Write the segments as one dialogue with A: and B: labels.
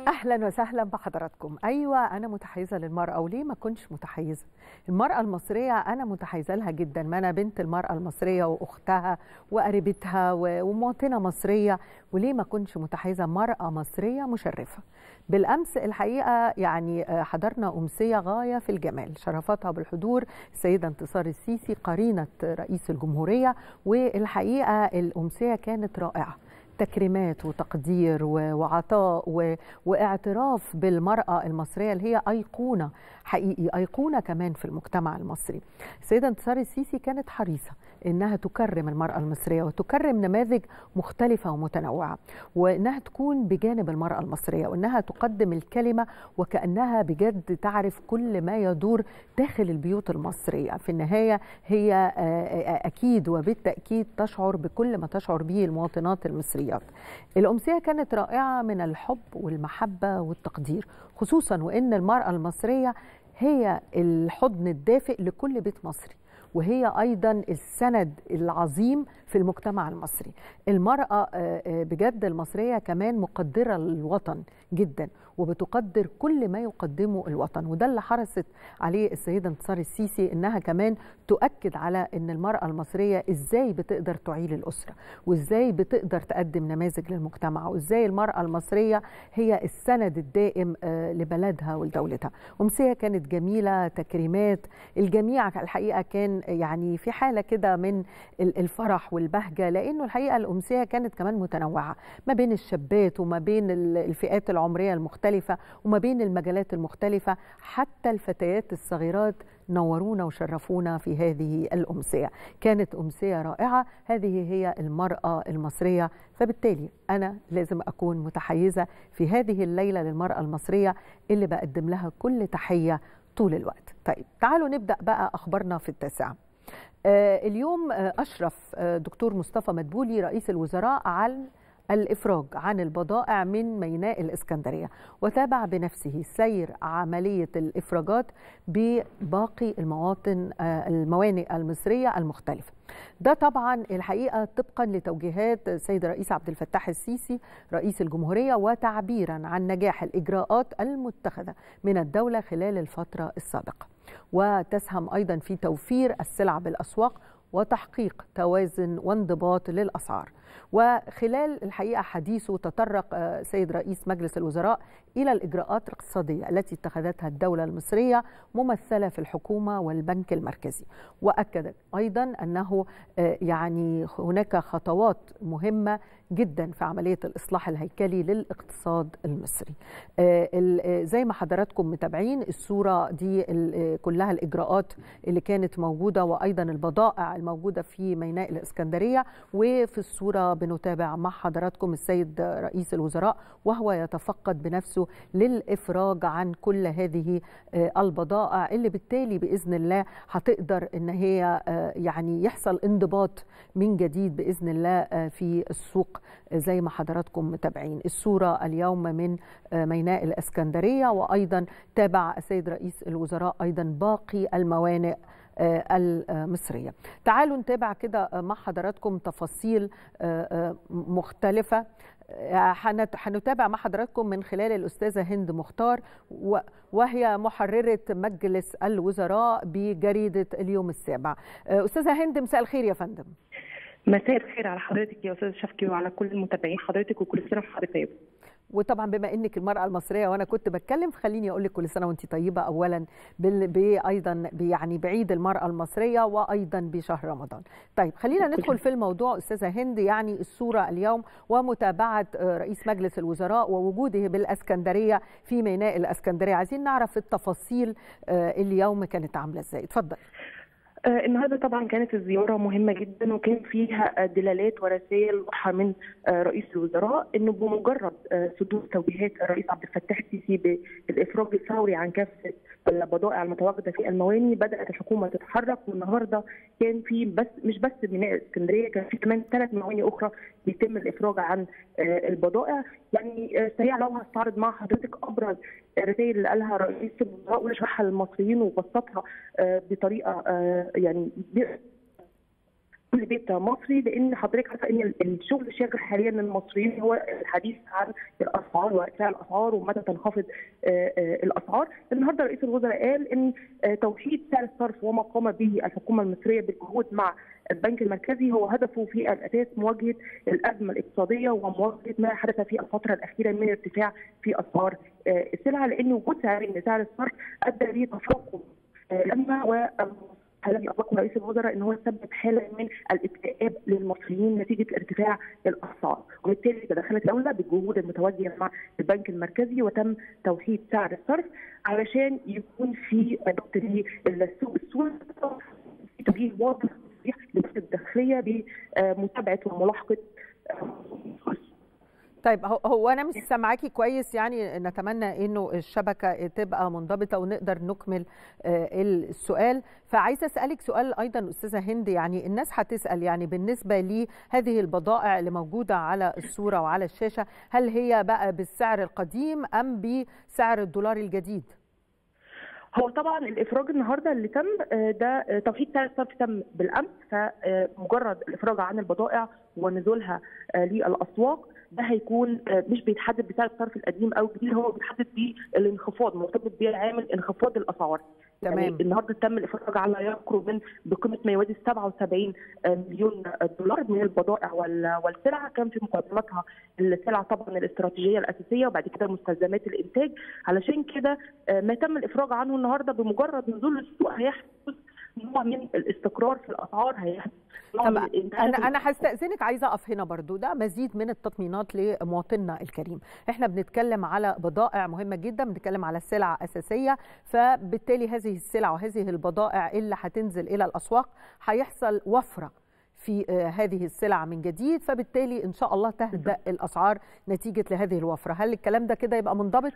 A: أهلا وسهلا بحضراتكم. أيوة أنا متحيزة للمرأة، وليه ما كنتش متحيزة؟ المرأة المصرية أنا متحيزة لها جدا، ما أنا بنت المرأة المصرية وأختها وقريبتها ومواطنة مصرية، وليه ما كنتش متحيزة؟ مرأة مصرية مشرفة. بالأمس الحقيقة يعني حضرنا أمسية غاية في الجمال، شرفتها بالحضور السيدة انتصار السيسي قرينة رئيس الجمهورية، والحقيقة الأمسية كانت رائعة، تكريمات وتقدير وعطاء واعتراف بالمرأة المصرية اللي هي أيقونة، حقيقي أيقونة كمان في المجتمع المصري. السيدة انتصار السيسي كانت حريصة إنها تكرم المرأة المصرية وتكرم نماذج مختلفة ومتنوعة، وإنها تكون بجانب المرأة المصرية، وإنها تقدم الكلمة وكأنها بجد تعرف كل ما يدور داخل البيوت المصرية. في النهاية هي أكيد وبالتأكيد تشعر بكل ما تشعر به المواطنات المصريات. الأمسية كانت رائعة من الحب والمحبة والتقدير، خصوصا وإن المرأة المصرية هي الحضن الدافئ لكل بيت مصري، وهي أيضا السند العظيم في المجتمع المصري. المرأة بجد المصرية كمان مقدرة للوطن جدا، وبتقدر كل ما يقدمه الوطن، وده اللي حرصت عليه السيدة انتصار السيسي، إنها كمان تؤكد على إن المرأة المصرية إزاي بتقدر تعيل الأسرة، وإزاي بتقدر تقدم نماذج للمجتمع، وإزاي المرأة المصرية هي السند الدائم لبلدها ولدولتها. أمسية كانت جميلة، تكريمات، الجميع الحقيقة كان يعني في حالة كده من الفرح والبهجة، لأنه الحقيقة الأمسية كانت كمان متنوعة ما بين الشابات وما بين الفئات العمرية المختلفة وما بين المجالات المختلفة، حتى الفتيات الصغيرات نورونا وشرفونا في هذه الأمسية. كانت أمسية رائعة، هذه هي المرأة المصرية، فبالتالي أنا لازم أكون متحيزة في هذه الليلة للمرأة المصرية اللي بقدم لها كل تحية طول الوقت. طيب تعالوا نبدأ بقى أخبارنا في التاسعة. اليوم أشرف دكتور مصطفى مدبولي رئيس الوزراء على الإفراج عن البضائع من ميناء الإسكندرية، وتابع بنفسه سير عملية الإفراجات بباقي الموانئ المصرية المختلفة. ده طبعا الحقيقة طبقا لتوجيهات السيد الرئيس عبد الفتاح السيسي رئيس الجمهورية، وتعبيرا عن نجاح الإجراءات المتخذة من الدولة خلال الفترة السابقة، وتسهم أيضا في توفير السلع بالأسواق وتحقيق توازن وانضباط للأسعار. وخلال الحقيقة حديثه تطرق سيد رئيس مجلس الوزراء إلى الإجراءات الاقتصادية التي اتخذتها الدولة المصرية ممثلة في الحكومة والبنك المركزي، وأكد أيضا أنه يعني هناك خطوات مهمة جدا في عملية الإصلاح الهيكلي للاقتصاد المصري. زي ما حضراتكم متابعين الصورة دي كلها الإجراءات اللي كانت موجودة، وأيضا البضائع الموجودة في ميناء الإسكندرية، وفي الصورة بنتابع مع حضراتكم السيد رئيس الوزراء وهو يتفقد بنفسه للإفراج عن كل هذه البضائع، اللي بالتالي بإذن الله هتقدر إن هي يعني يحصل انضباط من جديد بإذن الله في السوق. زي ما حضراتكم متابعين الصورة اليوم من ميناء الإسكندرية، وأيضا تابع السيد رئيس الوزراء أيضا باقي الموانئ المصرية. تعالوا نتابع كده مع حضراتكم تفاصيل مختلفة. هنتابع مع حضراتكم من خلال الأستاذة هند مختار، وهي محررة مجلس الوزراء بجريدة اليوم السابع. أستاذة هند، مساء الخير يا فندم.
B: مساء الخير على حضرتك يا أستاذ شفكي وعلى كل المتابعين حضرتك، وكل سنة وحضرتك طيبة.
A: وطبعا بما انك المرأة المصرية وانا كنت بتكلم، فخليني اقول لك كل سنة وانت طيبة اولا، ايضا يعني بعيد المرأة المصرية وايضا بشهر رمضان. طيب خلينا ندخل في الموضوع استاذة هند. يعني الصورة اليوم ومتابعة رئيس مجلس الوزراء ووجوده بالاسكندرية في ميناء الاسكندرية، عايزين نعرف التفاصيل اليوم كانت عاملة ازاي. اتفضل.
B: النهارده طبعا كانت الزياره مهمه جدا، وكان فيها دلالات ورسائل واضحه من رئيس الوزراء انه بمجرد صدور توجيهات الرئيس عبد الفتاح السيسي بالافراج الفوري عن كافه البضائع المتواجده في المواني بدات الحكومه تتحرك. والنهارده كان في مش بس ميناء الاسكندريه، كان في كمان 3 موانئ اخرى بيتم الافراج عن البضائع. يعني سريع لو هستعرض مع حضرتك ابرز الرسائل اللي قالها رئيس الوزراء وشرحها للمصريين وبسطها بطريقه يعني كل بيت مصري، لان حضرتك عارفه ان الشغل الشاغل حاليا للمصريين هو الحديث عن الاسعار وارتفاع الاسعار ومتى تنخفض الاسعار. النهارده رئيس الوزراء قال ان توحيد سعر الصرف وما قام به الحكومه المصريه بالجهود مع البنك المركزي هو هدفه في الاساس مواجهه الازمه الاقتصاديه ومواجهه ما حدث في الفتره الاخيره من ارتفاع في اسعار السلع، لان وجود سعر الصرف ادى لتفاقم الازمه الذي اطلقه رئيس الوزراء ان هو سبب حاله من الاكتئاب للمصريين نتيجه ارتفاع الاسعار، وبالتالي تدخلت الدوله بالجهود المتوجهه مع البنك المركزي وتم توحيد سعر الصرف علشان يكون في ضبط للسوق السوري، في توجيه واضح للوزاره الداخليه بمتابعه وملاحقه.
A: طيب هو انا مش سامعاكي كويس، يعني نتمنى انه الشبكه تبقى منضبطه ونقدر نكمل السؤال. فعايزه اسالك سؤال ايضا استاذه هند، يعني الناس هتسال يعني بالنسبه لهذه البضائع اللي موجوده على الصوره وعلى الشاشه، هل هي بقى بالسعر القديم ام بسعر الدولار الجديد؟
B: هو طبعا الافراج النهارده اللي تم ده توحيد سعر الصرف تم بالامس، فمجرد الافراج عن البضائع ونزولها للاسواق ده هيكون مش بيتحدد بسعر الصرف القديم او الجديد، هو بيتحدد بالانخفاض، مرتبط بالعامل انخفاض الاسعار.
A: تمام.
B: يعني النهارده تم الافراج على يقرب من بقيمه ما يوازي 77 مليون دولار من البضائع والسلع، كان في مقدمتها السلع طبعا الاستراتيجيه الاساسيه وبعد كده مستلزمات الانتاج. علشان كده ما تم الافراج عنه النهارده بمجرد نزول السوق هيحدث نوع من الاستقرار في الاسعار، هيحدث
A: طب انا هستأذنك، عايزه اقف هنا برضو، ده مزيد من التطمينات لمواطننا الكريم. احنا بنتكلم على بضائع مهمه جدا، بنتكلم على سلع اساسيه، فبالتالي هذه السلع وهذه البضائع اللي هتنزل الى الاسواق هيحصل وفره في هذه السلع من جديد، فبالتالي ان شاء الله تهدأ الاسعار نتيجه لهذه الوفره. هل الكلام ده كده يبقى منضبط؟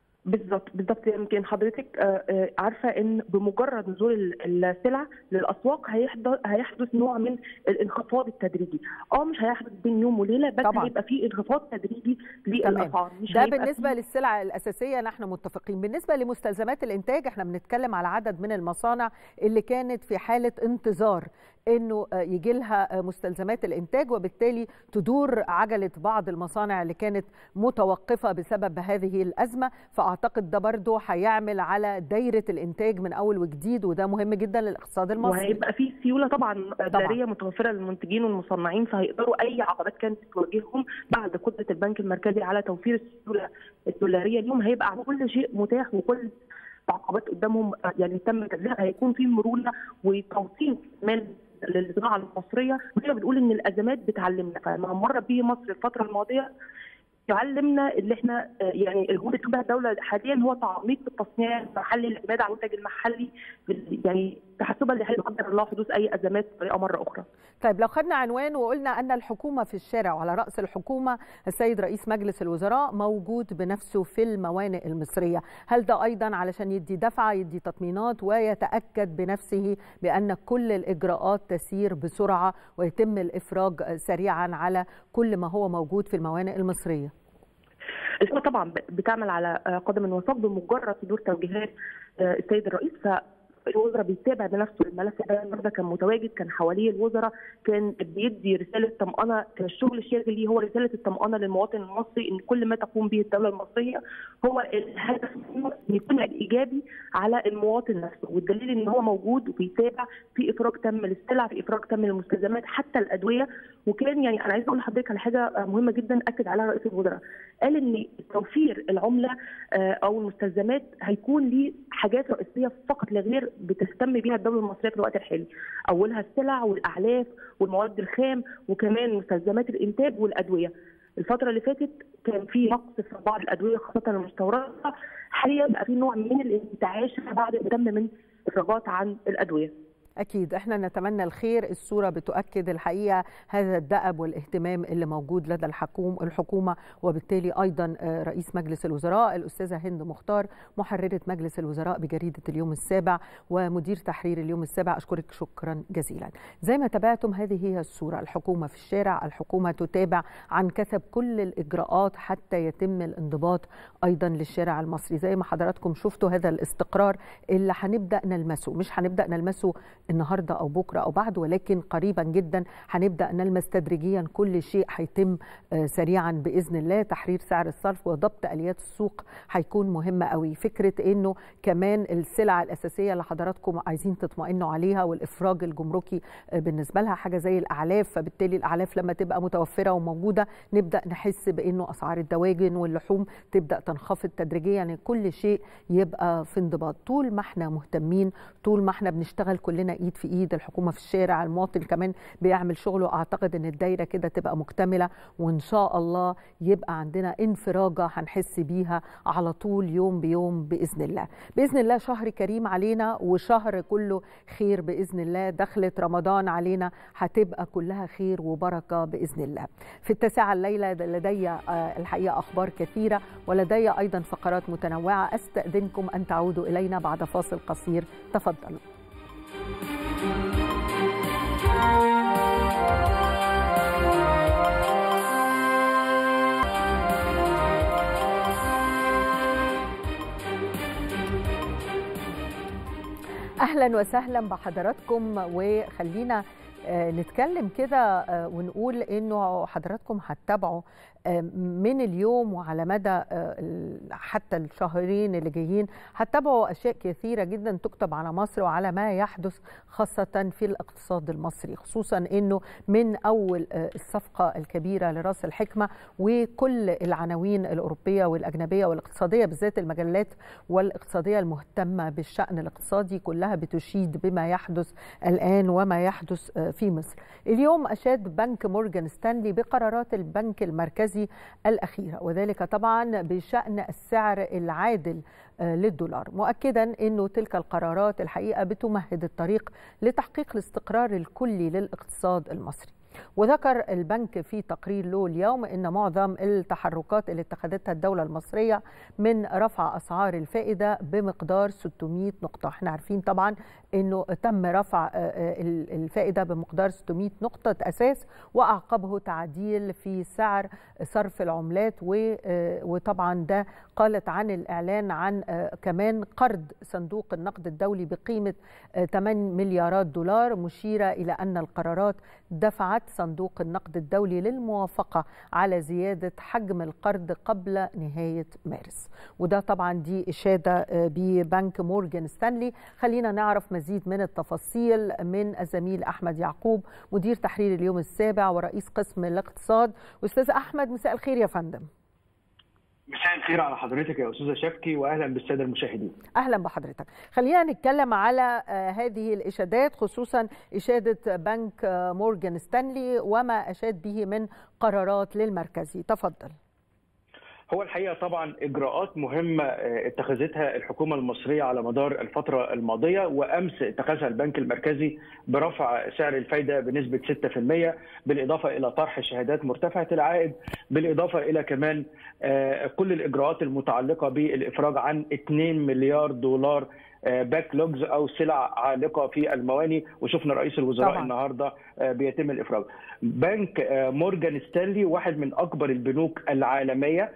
B: بالضبط. يمكن حضرتك عارفه ان بمجرد نزول السلع للاسواق هيحدث نوع من الانخفاض التدريجي، مش هيحدث بين يوم وليله، بس طبعا هيبقى في انخفاض تدريجي للاسعار.
A: ده بالنسبه للسلع الاساسيه نحن متفقين. بالنسبه لمستلزمات الانتاج احنا بنتكلم على عدد من المصانع اللي كانت في حاله انتظار انه يجي لها مستلزمات الانتاج، وبالتالي تدور عجله بعض المصانع اللي كانت متوقفه بسبب هذه الازمه، فاعتقد ده برضه هيعمل على دايره الانتاج من اول وجديد، وده مهم جدا للاقتصاد المصري.
B: وهيبقى في سيوله طبعا اداريه متوفره للمنتجين والمصنعين، فهيقدروا اي عقبات كانت تواجههم بعد قدره البنك المركزي على توفير السيوله الدولاريه اليوم، هيبقى كل شيء متاح وكل عقبات قدامهم يعني تم تجزئها، هيكون في مرونه وتوطين مال للصناعه المصريه. وزي ما بنقول ان الازمات بتعلمنا، فما مر به مصر الفتره الماضيه يعلمنا اللي احنا يعني الجهود اللي بها الدوله حاليا هو تعميق التصنيع المحلي، الاعتماد على المنتج المحلي، يعني تحسبا لحل قدر الله حدوث اي ازمات بطريقه مره اخرى.
A: طيب لو خدنا عنوان وقلنا ان الحكومه في الشارع، وعلى راس الحكومه السيد رئيس مجلس الوزراء موجود بنفسه في الموانئ المصريه، هل ده ايضا علشان يدي دفعه، يدي تطمينات ويتاكد بنفسه بان كل الاجراءات تسير بسرعه ويتم الافراج سريعا على كل ما هو موجود في الموانئ المصريه؟
B: الحكومه طبعا بتعمل على قدم وساق بمجرد صدور توجيهات السيد الرئيس، الوزراء بيتابع بنفسه الملف ده. النهارده كان متواجد، كان حواليه الوزراء، كان بيدي رساله طمانه، كان الشغل الشاغل ليه هو رساله الطمانه للمواطن المصري ان كل ما تقوم به الدوله المصريه هو الهدف ان يكون ايجابي على المواطن نفسه، والدليل ان هو موجود وبيتابع في افراج تم للسلع، في افراج تم للمستلزمات حتى الادويه. وكان يعني انا عايزه اقول لحضرتك على حاجه مهمه جدا اكد عليها رئيس الوزراء، قال ان توفير العمله او المستلزمات هيكون ليه حاجات رئيسيه فقط لا غير بتهتم بيها الدوله المصريه في الوقت الحالي، اولها السلع والاعلاف والمواد الخام وكمان مستلزمات الانتاج والادويه. الفتره اللي فاتت كان في نقص في بعض الادويه خاصه المستورده، حاليا بقى في نوع من الانتعاش بعد ما تم من افراجات عن الادويه.
A: أكيد احنا نتمنى الخير. الصورة بتؤكد الحقيقة هذا الدأب والاهتمام اللي موجود لدى الحكومة، وبالتالي أيضا رئيس مجلس الوزراء الأستاذة هند مختار محررة مجلس الوزراء بجريدة اليوم السابع ومدير تحرير اليوم السابع، أشكرك شكرا جزيلا. زي ما تابعتم هذه هي الصورة، الحكومة في الشارع، الحكومة تتابع عن كثب كل الإجراءات حتى يتم الانضباط أيضا للشارع المصري. زي ما حضراتكم شفتوا هذا الاستقرار اللي هنبدأ نلمسه، مش هنبدأ نلمسه النهارده او بكره او بعد، ولكن قريبا جدا هنبدا نلمس تدريجيا كل شيء هيتم سريعا باذن الله. تحرير سعر الصرف وضبط اليات السوق هيكون مهم قوي. فكره انه كمان السلع الاساسيه اللي حضراتكم عايزين تطمئنوا عليها والافراج الجمركي بالنسبه لها حاجه زي الاعلاف، فبالتالي الاعلاف لما تبقى متوفره وموجوده نبدا نحس بانه اسعار الدواجن واللحوم تبدا تنخفض تدريجيا. يعني كل شيء يبقى في انضباط. طول ما احنا مهتمين، طول ما احنا بنشتغل كلنا ايد في ايد، الحكومه في الشارع، المواطن كمان بيعمل شغله، اعتقد ان الدايره كده تبقى مكتمله، وان شاء الله يبقى عندنا انفراجه هنحس بيها على طول يوم بيوم باذن الله. باذن الله شهر كريم علينا وشهر كله خير باذن الله. دخلت رمضان علينا هتبقى كلها خير وبركه باذن الله. في التاسعه الليله لدي الحقيقه اخبار كثيره، ولدي ايضا فقرات متنوعه. استاذنكم ان تعودوا الينا بعد فاصل قصير. تفضلوا. اهلا وسهلا بحضراتكم، وخلينا نتكلم كده ونقول انه حضراتكم هتتابعوا من اليوم وعلى مدى حتى الشهرين اللي جايين، هتتابعوا اشياء كثيره جدا تكتب على مصر وعلى ما يحدث خاصه في الاقتصاد المصري، خصوصا انه من اول الصفقه الكبيره لراس الحكمه وكل العناوين الاوروبيه والاجنبيه والاقتصاديه، بالذات المجلات والاقتصاديه المهتمه بالشان الاقتصادي كلها بتشيد بما يحدث الان وما يحدث في مصر. اليوم اشاد بنك مورجان ستانلي بقرارات البنك المركزي الأخيرة، وذلك طبعا بشأن السعر العادل للدولار، مؤكدا أنه تلك القرارات الحقيقة بتمهد الطريق لتحقيق الاستقرار الكلي للاقتصاد المصري. وذكر البنك في تقرير له اليوم أن معظم التحركات اللي اتخذتها الدولة المصرية من رفع أسعار الفائدة بمقدار 600 نقطة. احنا عارفين طبعا أنه تم رفع الفائدة بمقدار 600 نقطة أساس، وأعقبه تعديل في سعر صرف العملات، وطبعا ده قالت عن الإعلان عن كمان قرض صندوق النقد الدولي بقيمة 8 مليارات دولار، مشيرة إلى أن القرارات دفعت صندوق النقد الدولي للموافقة على زيادة حجم القرض قبل نهاية مارس. وده طبعا دي إشادة ببنك مورجان ستانلي. خلينا نعرف مزيد من التفاصيل من الزميل أحمد يعقوب، مدير تحرير اليوم السابع ورئيس قسم الاقتصاد. أستاذ أحمد، مساء الخير يا فندم.
C: مساء الخير على حضرتك يا أستاذة شفكي، وأهلا بالسادة المشاهدين.
A: أهلا بحضرتك. خلينا نتكلم على هذه الإشادات، خصوصا إشادة بنك مورجان ستانلي وما أشاد به من قرارات للمركزي. تفضل.
C: هو الحقيقة طبعا إجراءات مهمة اتخذتها الحكومة المصرية على مدار الفترة الماضية، وأمس اتخذها البنك المركزي برفع سعر الفايدة بنسبة 6%، بالإضافة إلى طرح شهادات مرتفعة العائد، بالإضافة إلى كمان كل الإجراءات المتعلقة بالإفراج عن 2 مليار دولار باك لوجز او سلع عالقه في المواني، وشفنا رئيس الوزراء طبعا النهارده بيتم الافراج. بنك مورجان ستانلي واحد من اكبر البنوك العالميه،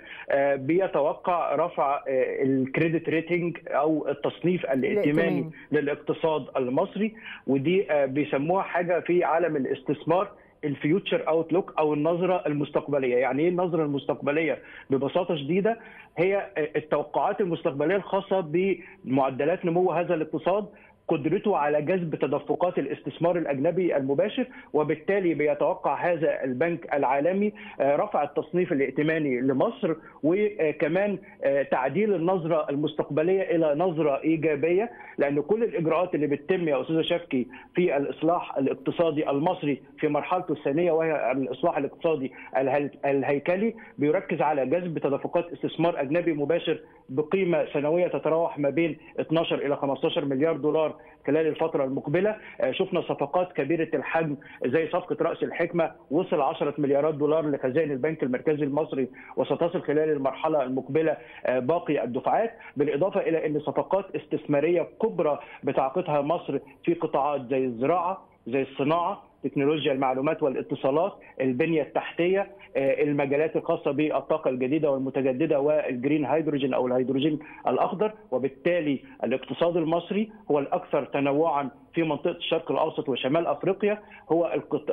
C: بيتوقع رفع الكريدت ريتنج او التصنيف الائتماني للاقتصاد المصري، ودي بيسموها حاجه في عالم الاستثمار الفيوتشر اوتلوك او النظره المستقبليه. يعني ايه النظره المستقبليه؟ ببساطه شديده هي التوقعات المستقبليه الخاصه بمعدلات نمو هذا الاقتصاد، قدرته على جذب تدفقات الاستثمار الاجنبي المباشر، وبالتالي بيتوقع هذا البنك العالمي رفع التصنيف الائتماني لمصر، وكمان تعديل النظره المستقبليه الى نظره ايجابيه، لان كل الاجراءات اللي بتتم يا استاذه شفكي في الاصلاح الاقتصادي المصري في مرحلته الثانيه، وهي الاصلاح الاقتصادي الهيكلي، بيركز على جذب تدفقات استثمار اجنبي مباشر بقيمه سنويه تتراوح ما بين 12 الى 15 مليار دولار خلال الفترة المقبلة. شفنا صفقات كبيرة الحجم زي صفقة رأس الحكمة وصل 10 مليارات دولار لخزائن البنك المركزي المصري، وستصل خلال المرحلة المقبلة باقي الدفعات، بالإضافة إلى أن صفقات استثمارية كبرى بتعقدها مصر في قطاعات زي الزراعة، زي الصناعة، تكنولوجيا المعلومات والاتصالات، البنيه التحتيه، المجالات الخاصه بالطاقه الجديده والمتجدده والجرين هيدروجين او الهيدروجين الاخضر. وبالتالي الاقتصاد المصري هو الاكثر تنوعا في منطقه الشرق الاوسط وشمال افريقيا، هو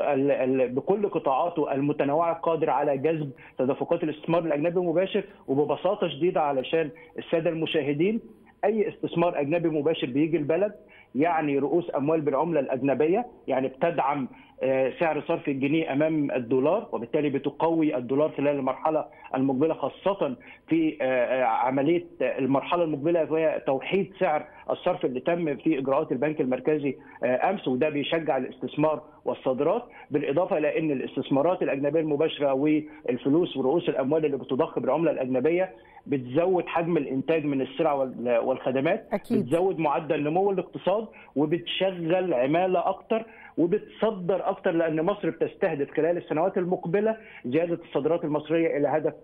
C: بكل قطاعاته المتنوعه قادر على جذب تدفقات الاستثمار الاجنبي المباشر. وببساطه شديده علشان الساده المشاهدين، اي استثمار اجنبي مباشر بيجي البلد يعني رؤوس اموال بالعمله الاجنبيه، يعني بتدعم سعر صرف الجنيه امام الدولار، وبالتالي بتقوي الدولار خلال المرحله المقبله، خاصه في عمليه المرحله المقبله وهي توحيد سعر الصرف اللي تم في اجراءات البنك المركزي امس، وده بيشجع الاستثمار والصادرات. بالاضافه الى ان الاستثمارات الاجنبيه المباشره والفلوس ورؤوس الاموال اللي بتضخ بالعمله الاجنبيه بتزود حجم الانتاج من السلع والخدمات،
A: أكيد.
C: بتزود معدل نمو الاقتصاد وبتشغل عماله اكتر وبتصدر اكتر، لان مصر بتستهدف خلال السنوات المقبله زياده الصادرات المصريه الى هدف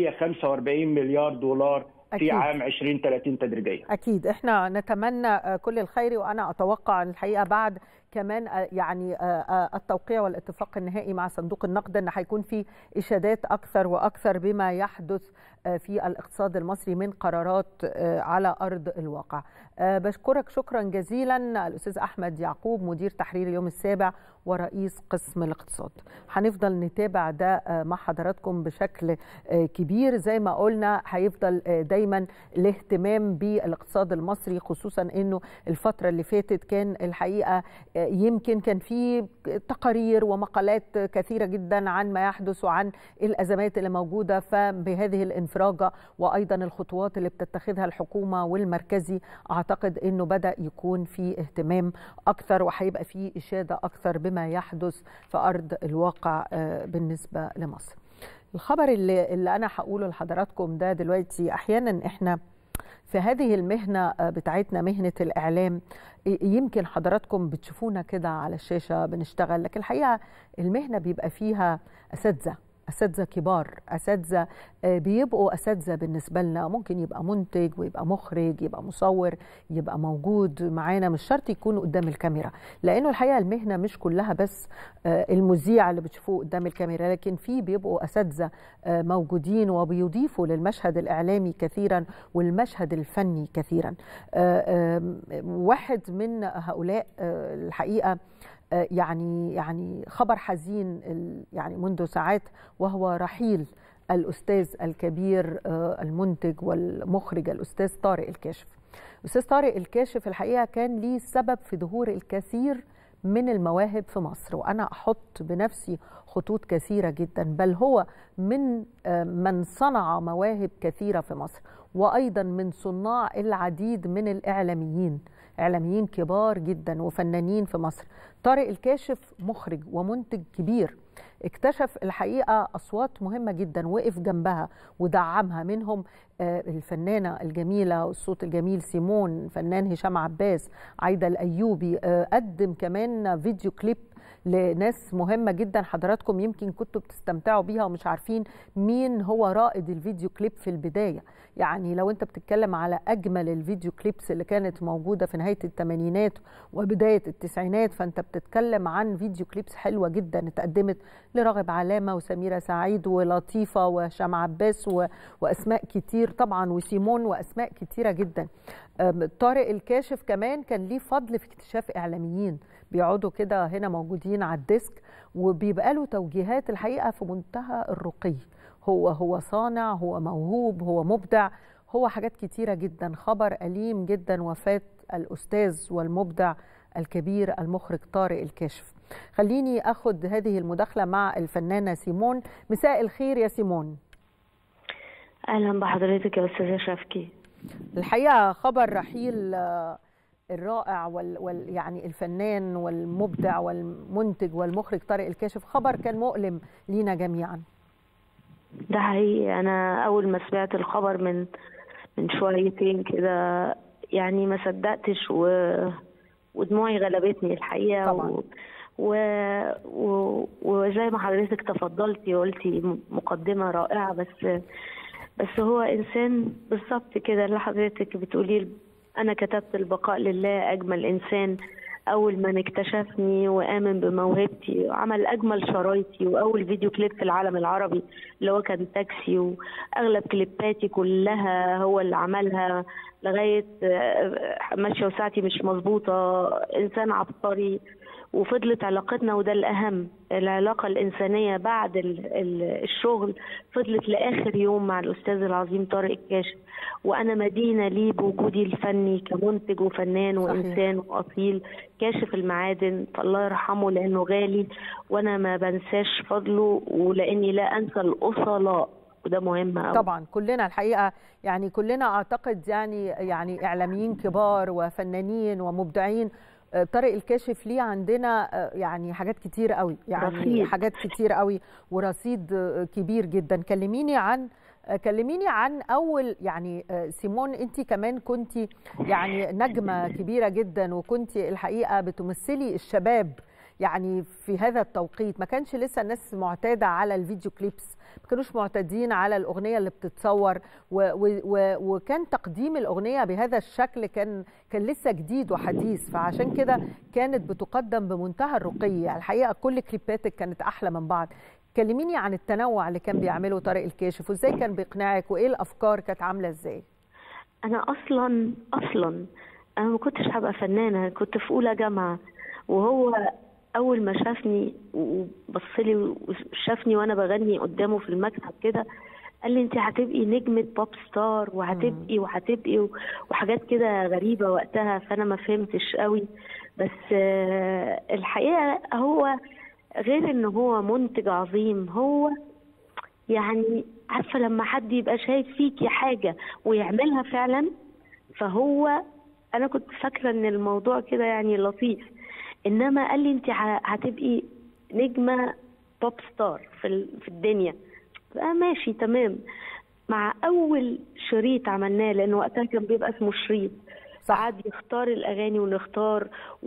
C: 145 مليار دولار في عام 2030 تدريجيا.
A: أكيد احنا نتمنى كل الخير، وأنا أتوقع الحقيقة بعد كمان يعني التوقيع والاتفاق النهائي مع صندوق النقد ان هيكون في اشادات اكثر واكثر بما يحدث في الاقتصاد المصري من قرارات على ارض الواقع. بشكرك شكرا جزيلا الاستاذ احمد يعقوب، مدير تحرير اليوم السابع ورئيس قسم الاقتصاد. هنفضل نتابع ده مع حضراتكم بشكل كبير. زي ما قلنا هيفضل دايما الاهتمام بالاقتصاد المصري، خصوصا انه الفتره اللي فاتت كان الحقيقه يمكن كان في تقارير ومقالات كثيره جدا عن ما يحدث وعن الازمات اللي موجوده، فبهذه الانفراجه وايضا الخطوات اللي بتتخذها الحكومه والمركزي اعتقد انه بدا يكون في اهتمام اكثر وهيبقى في اشاده اكثر بما يحدث في ارض الواقع بالنسبه لمصر. الخبر اللي انا هقوله لحضراتكم ده دلوقتي، احيانا احنا في هذه المهنه بتاعتنا مهنه الاعلام يمكن حضراتكم بتشوفونا كده على الشاشه بنشتغل، لكن الحقيقه المهنه بيبقى فيها اساتذه كبار، اساتذه بيبقوا اساتذه بالنسبه لنا. ممكن يبقى منتج ويبقى مخرج، يبقى مصور، يبقى موجود معانا، مش شرط يكون قدام الكاميرا، لانه الحقيقه المهنه مش كلها بس المذيع اللي بتشوفوه قدام الكاميرا، لكن في بيبقوا اساتذه موجودين وبيضيفوا للمشهد الاعلامي كثيرا والمشهد الفني كثيرا. واحد من هؤلاء الحقيقه يعني خبر حزين يعني منذ ساعات، وهو رحيل الأستاذ الكبير المنتج والمخرج الأستاذ طارق الكاشف. الأستاذ طارق الكاشف الحقيقة كان ليه سبب في ظهور الكثير من المواهب في مصر، وأنا أحط بنفسي خطوط كثيرة جدا، بل هو من صنع مواهب كثيرة في مصر، وأيضا من صناع العديد من إعلاميين كبار جدا وفنانين في مصر. طارق الكاشف مخرج ومنتج كبير، اكتشف الحقيقة أصوات مهمة جدا وقف جنبها ودعمها، منهم الفنانة الجميلة والصوت الجميل سيمون، فنان هشام عباس، عايدة الأيوبي، قدم كمان فيديو كليب لناس مهمة جدا حضراتكم يمكن كنتوا بتستمتعوا بيها ومش عارفين مين هو رائد الفيديو كليب في البداية. يعني لو انت بتتكلم على أجمل الفيديو كليبس اللي كانت موجودة في نهاية الثمانينات وبداية التسعينات، فانت بتتكلم عن فيديو كليبس حلوة جدا اتقدمت لراغب علامة وسميرة سعيد ولطيفة وهشام عباس وأسماء كتير طبعا وسيمون وأسماء كتيرة جدا. طارق الكاشف كمان كان ليه فضل في اكتشاف إعلاميين بيقعدوا كده هنا موجودين على الديسك، وبيبقى له توجيهات الحقيقة في منتهى الرقي. هو صانع، هو موهوب، هو مبدع، هو حاجات كتيرة جدا. خبر أليم جدا وفاة الأستاذ والمبدع الكبير المخرج طارق الكاشف. خليني أخذ هذه المداخلة مع الفنانة سيمون. مساء الخير يا سيمون.
D: أهلا بحضرتك يا أستاذة شفكي.
A: الحقيقة خبر رحيل الرائع يعني الفنان والمبدع والمنتج والمخرج طارق الكاشف خبر كان مؤلم لينا جميعا.
D: ده حقيقي، أنا أول ما سمعت الخبر من شويتين كده يعني ما صدقتش ودموعي غلبتني الحقيقة
A: طبعا.
D: وزي ما حضرتك تفضلتي وقلتي مقدمة رائعة، بس هو إنسان بالظبط كده اللي حضرتك بتقوليه. أنا كتبت البقاء لله، أجمل إنسان اول ما اكتشفني وامن بموهبتي وعمل اجمل شرايطي واول فيديو كليب في العالم العربي اللي هو كان تاكسي، واغلب كليباتي كلها هو اللي عملها لغايه ماشيه وساعتي مش مظبوطه، انسان عبقري. وفضلت علاقتنا، وده الأهم، العلاقة الإنسانية بعد الشغل فضلت لآخر يوم مع الأستاذ العظيم طارق الكاشف، وأنا مدينة ليه بوجودي الفني كمنتج وفنان وإنسان وأصيل كاشف المعادن، فالله يرحمه لأنه غالي وأنا ما بنساش فضله، ولأني لا أنسى الأصلاء، وده مهم أوي.
A: طبعا كلنا الحقيقة، يعني كلنا أعتقد يعني إعلاميين كبار وفنانين ومبدعين، طارق الكاشف ليه عندنا يعني حاجات كتير قوي، يعني رصيد. حاجات كتير قوي ورصيد كبير جدا. كلميني عن اول، يعني سيمون انت كمان كنت يعني نجمة كبيرة جدا، وكنت الحقيقة بتمثلي الشباب يعني في هذا التوقيت. ما كانش لسه الناس معتادة على الفيديو كليبس، ما كانوش معتادين على الأغنية اللي بتتصور، وكان تقديم الأغنية بهذا الشكل كان لسه جديد وحديث، فعشان كده كانت بتقدم بمنتهى الرقي. الحقيقة كل كليباتك كانت أحلى من بعض. كلميني عن التنوع اللي كان بيعمله طارق الكاشف، وازاي كان بيقنعك، وايه الأفكار كانت عاملة ازاي؟
D: أنا أصلا أنا ما كنتش هبقى فنانة، كنت في أولى جامعة، وهو اول ما شافني وبصلي وشافني وانا بغني قدامه في المكتب كده، قال لي انت هتبقي نجمة بوب ستار وهتبقي وحاجات كده غريبة وقتها، فانا ما فهمتش قوي. بس الحقيقة هو غير ان هو منتج عظيم، هو يعني عارفة لما حد يبقى شايف فيكي حاجة ويعملها فعلا، فهو انا كنت فاكرة ان الموضوع كده يعني لطيف، انما قال لي انت هتبقي نجمه توب ستار في الدنيا. ماشي تمام. مع اول شريط عملناه، لانه وقتها كان بيبقى اسمه شريط، قعد يختار الاغاني ونختار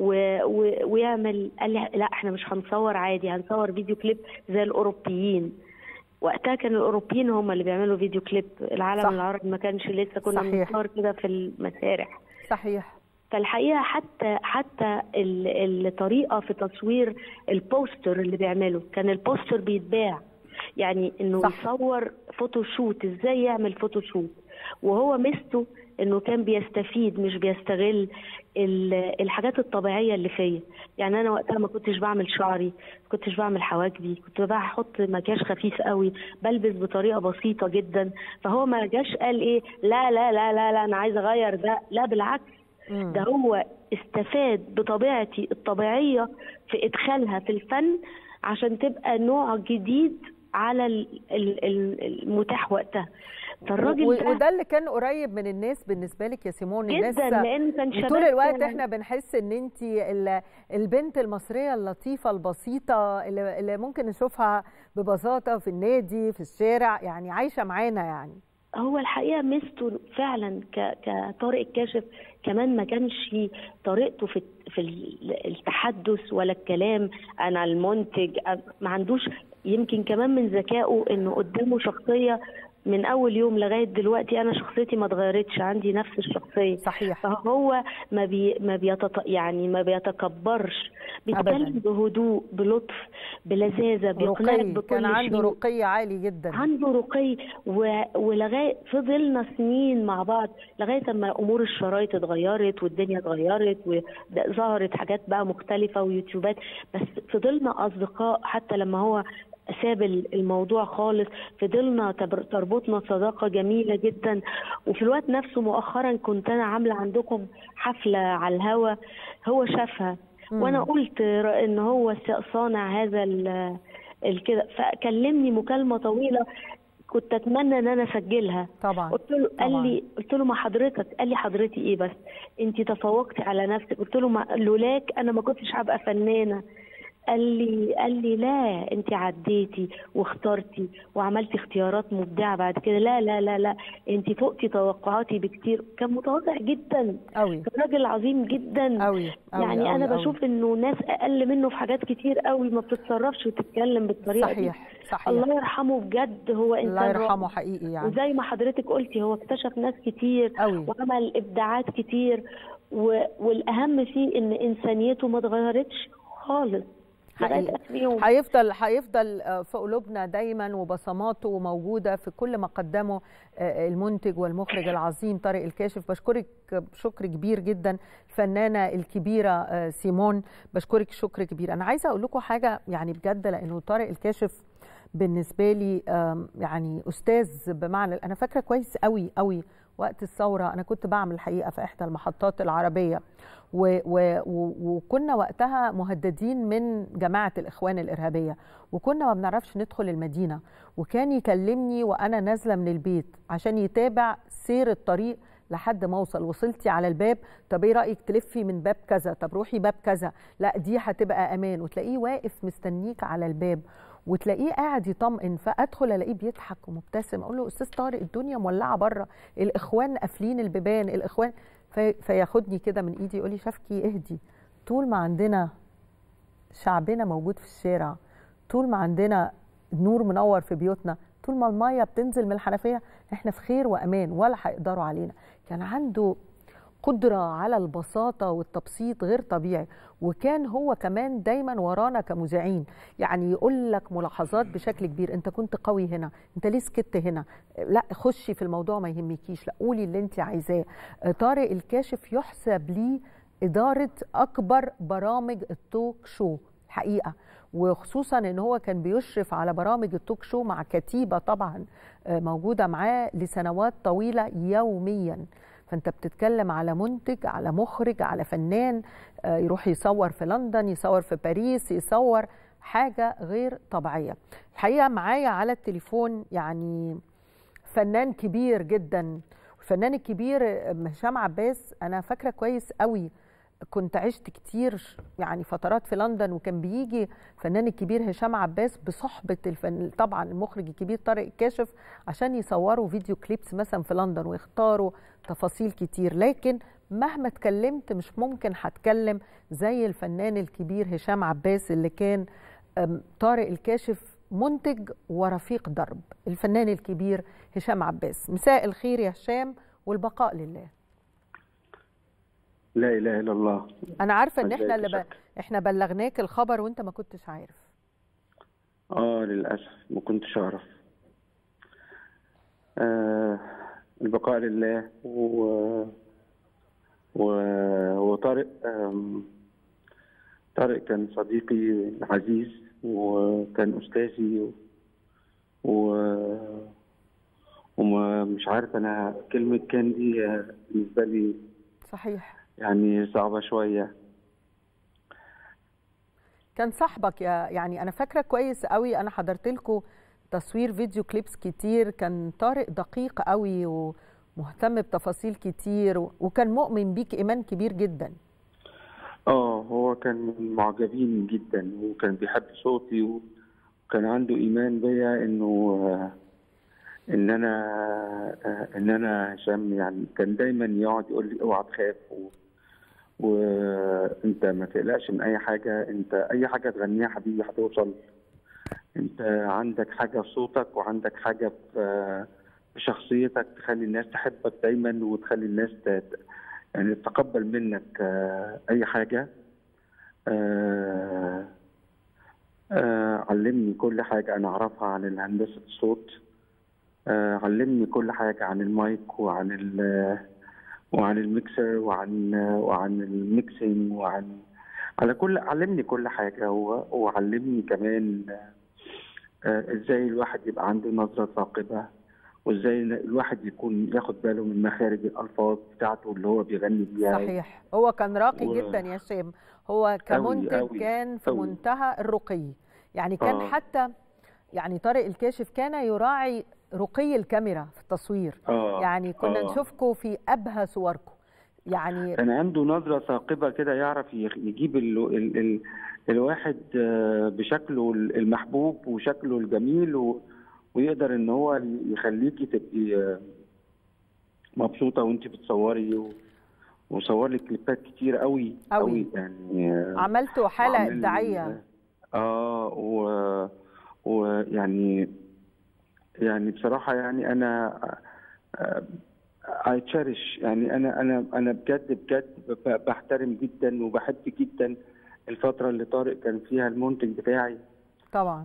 D: ويعمل، قال لي لا احنا مش هنصور عادي، هنصور فيديو كليب زي الاوروبيين. وقتها كان الاوروبيين هم اللي بيعملوا فيديو كليب، العالم العربي ما كانش لسه، كنا بنصور كده في المسارح.
A: صحيح.
D: فالحقيقه حتى الطريقه في تصوير البوستر اللي بيعمله، كان البوستر بيتباع، يعني انه يصور فوتوشوت، ازاي يعمل فوتوشوت، وهو ميزته انه كان بيستفيد مش بيستغل الحاجات الطبيعيه اللي فيا. يعني انا وقتها ما كنتش بعمل شعري، ما كنتش بعمل حواجبي، كنت بحط مكياج خفيف قوي، بلبس بطريقه بسيطه جدا. فهو ما جاش قال ايه لا لا لا لا لا انا عايز اغير ده، لا بالعكس، ده هو استفاد بطبيعتي الطبيعيه في ادخالها في الفن عشان تبقى نوع جديد على المتاح وقتها. فالراجل
A: وده اللي كان قريب من الناس بالنسبه لك يا سيمون. الناس
D: لان كان شباب
A: طول الوقت احنا بنحس ان انت البنت المصريه اللطيفه البسيطه اللي ممكن نشوفها ببساطه في النادي في الشارع، يعني عايشه معانا. يعني
D: هو الحقيقه ميزته فعلا كطارق الكاشف كمان ما كانش طريقته في التحدث ولا الكلام، انا المنتج ما عندوش، يمكن كمان من ذكائه انه قدامه شخصيه من اول يوم لغايه دلوقتي انا شخصيتي ما اتغيرتش، عندي نفس الشخصيه.
A: صحيح.
D: فهو ما بيتكبرش، بيتكلم بهدوء بلطف بلذاذه، بيقنعك بكل شيء.
A: كان عنده رقي عالي جدا،
D: عنده رقي ولغايه فضلنا سنين مع بعض لغايه اما امور الشرايط اتغيرت والدنيا اتغيرت وظهرت حاجات بقى مختلفه ويوتيوبات، بس فضلنا اصدقاء حتى لما هو ساب الموضوع خالص، فضلنا تربطنا صداقة جميلة جدا. وفي الوقت نفسه مؤخرا كنت أنا عاملة عندكم حفلة على الهوا، هو شافها وأنا قلت إن هو صانع هذا الكده، فكلمني مكالمة طويلة كنت أتمنى إن أنا أسجلها
A: طبعا.
D: قلت له ما حضرتك، قال لي حضرتي إيه بس أنت تفوقتي على نفسك. قلت له لولاك أنا ما كنتش هبقى فنانة. قال لي لا انت عديتي واخترتي وعملتي اختيارات مبدعه بعد كده، لا لا لا لا انت فوقتي توقعاتي بكتير. كان متواضع جدا
A: قوي،
D: كان راجل عظيم جدا
A: قوي.
D: يعني انا بشوف انه ناس اقل منه في حاجات كتير قوي ما بتتصرفش وتتكلم بالطريقه دي.
A: صحيح.
D: الله يرحمه بجد، هو انسان
A: الله يرحمه حقيقي يعني.
D: وزي ما حضرتك قلتي هو اكتشف ناس كتير
A: قوي.
D: وعمل ابداعات كتير، والاهم فيه ان انسانيته ما اتغيرتش خالص لغايه اخر يوم.
A: هيفضل في قلوبنا دايما، وبصماته موجوده في كل ما قدمه المنتج والمخرج العظيم طارق الكاشف. بشكرك شكر كبير جدا الفنانه الكبيره سيمون، بشكرك شكر كبير. انا عايزه اقول لكم حاجه يعني بجد، لانه طارق الكاشف بالنسبه لي يعني استاذ بمعنى، انا فاكره كويس قوي قوي وقت الثوره انا كنت بعمل الحقيقه في احدى المحطات العربيه، وكنا وقتها مهددين من جماعه الاخوان الارهابيه، وكنا ما بنعرفش ندخل المدينه، وكان يكلمني وانا نازله من البيت عشان يتابع سير الطريق لحد ما اوصل. وصلتي على الباب، طب ايه رايك تلفي من باب كذا، طب روحي باب كذا، لا دي هتبقى امان، وتلاقيه واقف مستنيك على الباب، وتلاقيه قاعد يطمئن. فادخل الاقيه بيضحك ومبتسم، اقول له استاذ طارق الدنيا مولعه بره، الاخوان قافلين البيبان، الاخوان. فياخدني كده من ايدي يقول لي شفكي اهدي، طول ما عندنا شعبنا موجود في الشارع، طول ما عندنا نور منور في بيوتنا، طول ما الميه بتنزل من الحنفيه، احنا في خير وامان ولا هيقدروا علينا. كان عنده قدرة على البساطة والتبسيط غير طبيعي، وكان هو كمان دايما ورانا كمذيعين، يعني يقول لك ملاحظات بشكل كبير، انت كنت قوي هنا، انت ليه سكت هنا، لا خشي في الموضوع ما يهمكيش، لا قولي اللي انت عايزاه. طارق الكاشف يحسب ليه إدارة أكبر برامج التوك شو الحقيقة، وخصوصا ان هو كان بيشرف على برامج التوك شو مع كتيبة طبعا موجودة معاه لسنوات طويلة يوميا. فانت بتتكلم على منتج، على مخرج، على فنان يروح يصور في لندن، يصور في باريس، يصور حاجة غير طبيعية. الحقيقة معايا على التليفون يعني فنان كبير جدا، الفنان الكبير هشام عباس. انا فاكرة كويس قوي، كنت عشت كتير يعني فترات في لندن، وكان بيجي فنان الكبير هشام عباس بصحبة طبعا المخرج الكبير طارق الكاشف عشان يصوروا فيديو كليبس مثلا في لندن، ويختاروا تفاصيل كتير. لكن مهما اتكلمت مش ممكن هتكلم زي الفنان الكبير هشام عباس، اللي كان طارق الكاشف منتج ورفيق درب. الفنان الكبير هشام عباس، مساء الخير يا هشام، والبقاء لله.
E: لا اله الا الله.
A: انا عارفه ان احنا بلغناك الخبر وانت ما كنتش عارف.
E: للاسف ما كنتش اعرف. البقاء لله. وطارق طارق كان صديقي العزيز، وكان استاذي، ومش عارف، انا كلمه كان دي بالنسبه لي
A: صحيح
E: يعني صعبة شوية.
A: كان صاحبك يعني أنا فاكرة كويس قوي، أنا حضرت لكم تصوير فيديو كليبس كتير، كان طارق دقيق قوي ومهتم بتفاصيل كتير، وكان مؤمن بيك إيمان كبير جدا.
E: هو كان من معجبين جدا، وكان بيحب صوتي، وكان عنده إيمان بيا إن أنا هشام. يعني كان دايما يقعد يقول لي اوعى تخاف، وانت ما تقلقش من اي حاجه، انت اي حاجه تغنيها حبيبي هتوصل، انت عندك حاجه في صوتك، وعندك حاجه في شخصيتك تخلي الناس تحبك دايما، وتخلي الناس يعني تتقبل منك اي حاجه. علمني كل حاجه انا اعرفها عن هندسه الصوت، علمني كل حاجه عن المايك، وعن الميكسر، وعن الميكسينج، علمني كل حاجة. وعلمني كمان ازاي الواحد يبقى عنده نظرة ثاقبة، وازاي الواحد ياخد باله من مخارج الألفاظ بتاعته اللي هو بيغني بيها.
A: صحيح، هو كان راقي جدا يا هشام، هو كمنتج
E: أوي
A: كان في منتهى الرقي، يعني كان حتى يعني طارق الكاشف كان يراعي رقي الكاميرا في التصوير. يعني كنا نشوفكم في أبهى صوركم، يعني
E: كان عنده نظرة ثاقبة كده، يعرف يجيب الواحد بشكله المحبوب وشكله الجميل، ويقدر ان هو يخليكي تبقي مبسوطة وانت بتصوري. وصور لي كليبات كتير قوي قوي يعني،
A: عملتوا حالة إبداعية.
E: ويعني بصراحة يعني تشارش. يعني انا بجد بحترم جدا وبحب جدا الفتره اللي طارق كان فيها المنتج بتاعي
A: طبعا.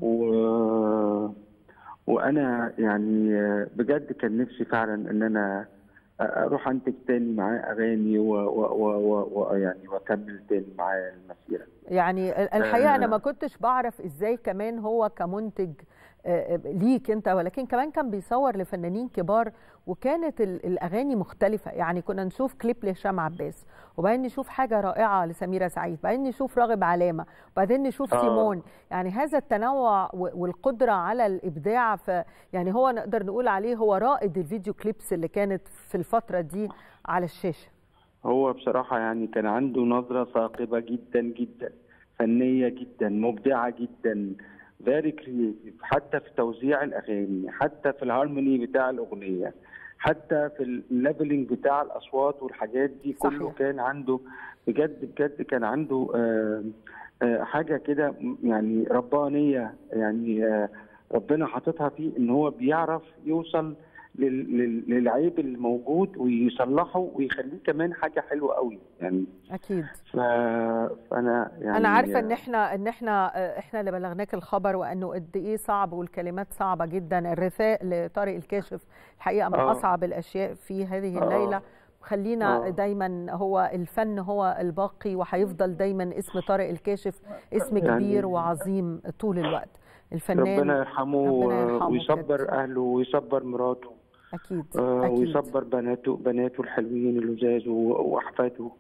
E: وانا يعني بجد كان نفسي فعلا ان انا اروح انتج تاني معاه اغاني ويعني واكمل تاني معاه المسيره.
A: يعني الحقيقه انا ما كنتش بعرف ازاي كمان هو كمنتج ليك انت، ولكن كمان كان بيصور لفنانين كبار وكانت الاغاني مختلفه. يعني كنا نشوف كليب لهشام عباس، وبعدين نشوف حاجه رائعه لسميره سعيد، بعدين نشوف راغب علامه، وبعدين نشوف سيمون. يعني هذا التنوع والقدره على الابداع، يعني هو نقدر نقول عليه هو رائد الفيديو كليبس اللي كانت في الفتره دي على الشاشه.
E: هو بصراحه يعني كان عنده نظره ثاقبه جدا جدا، فنيه جدا، مبدعه جدا، فيري كرييتيف، حتى في توزيع الاغاني، حتى في الهارموني بتاع الاغنيه، حتى في الليفلنج بتاع الاصوات والحاجات دي. صحيح. كله كان عنده بجد كان عنده حاجه كده يعني ربانيه، يعني ربنا حاططها فيه ان هو بيعرف يوصل للعيب الموجود ويصلحه ويخليه كمان حاجه حلوه قوي يعني.
A: اكيد.
E: فانا يعني
A: انا عارفه ان احنا اللي بلغناك الخبر، وانه قد ايه صعب والكلمات صعبه جدا. الرثاء لطارق الكاشف الحقيقه من اصعب الاشياء في هذه الليله. خلينا دايما هو الفن هو الباقي، وهيفضل دايما اسم طارق الكاشف اسم كبير وعظيم طول الوقت. الفنان
E: ربنا يرحمه ويصبر اهله ويصبر مراته.
A: اكيد.
E: ويصبر بناته الحلوين اللزاز واحفاده،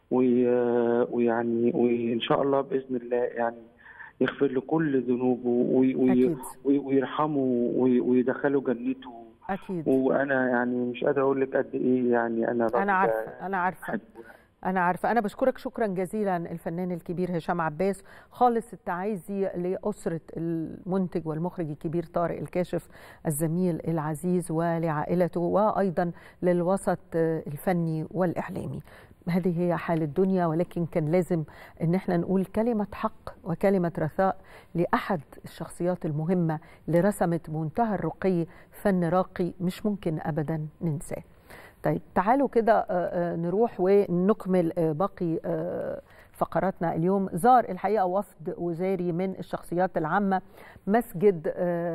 E: ويعني وان شاء الله باذن الله يعني يغفر له كل ذنوبه ويرحمه ويدخله جنته.
A: اكيد.
E: وانا يعني مش قادر اقول لك قد ايه يعني
A: أنا عارفة. أنا بشكرك شكرا جزيلا الفنان الكبير هشام عباس، خالص التعازي لأسرة المنتج والمخرج الكبير طارق الكاشف الزميل العزيز ولعائلته، وأيضا للوسط الفني والإعلامي. هذه هي حال الدنيا، ولكن كان لازم ان احنا نقول كلمة حق وكلمة رثاء لأحد الشخصيات المهمة اللي رسمت بمنتهى الرقي فن راقي مش ممكن أبدا ننساه. طيب تعالوا كده نروح ونكمل باقي فقراتنا اليوم. زار الحقيقة وفد وزاري من الشخصيات العامة مسجد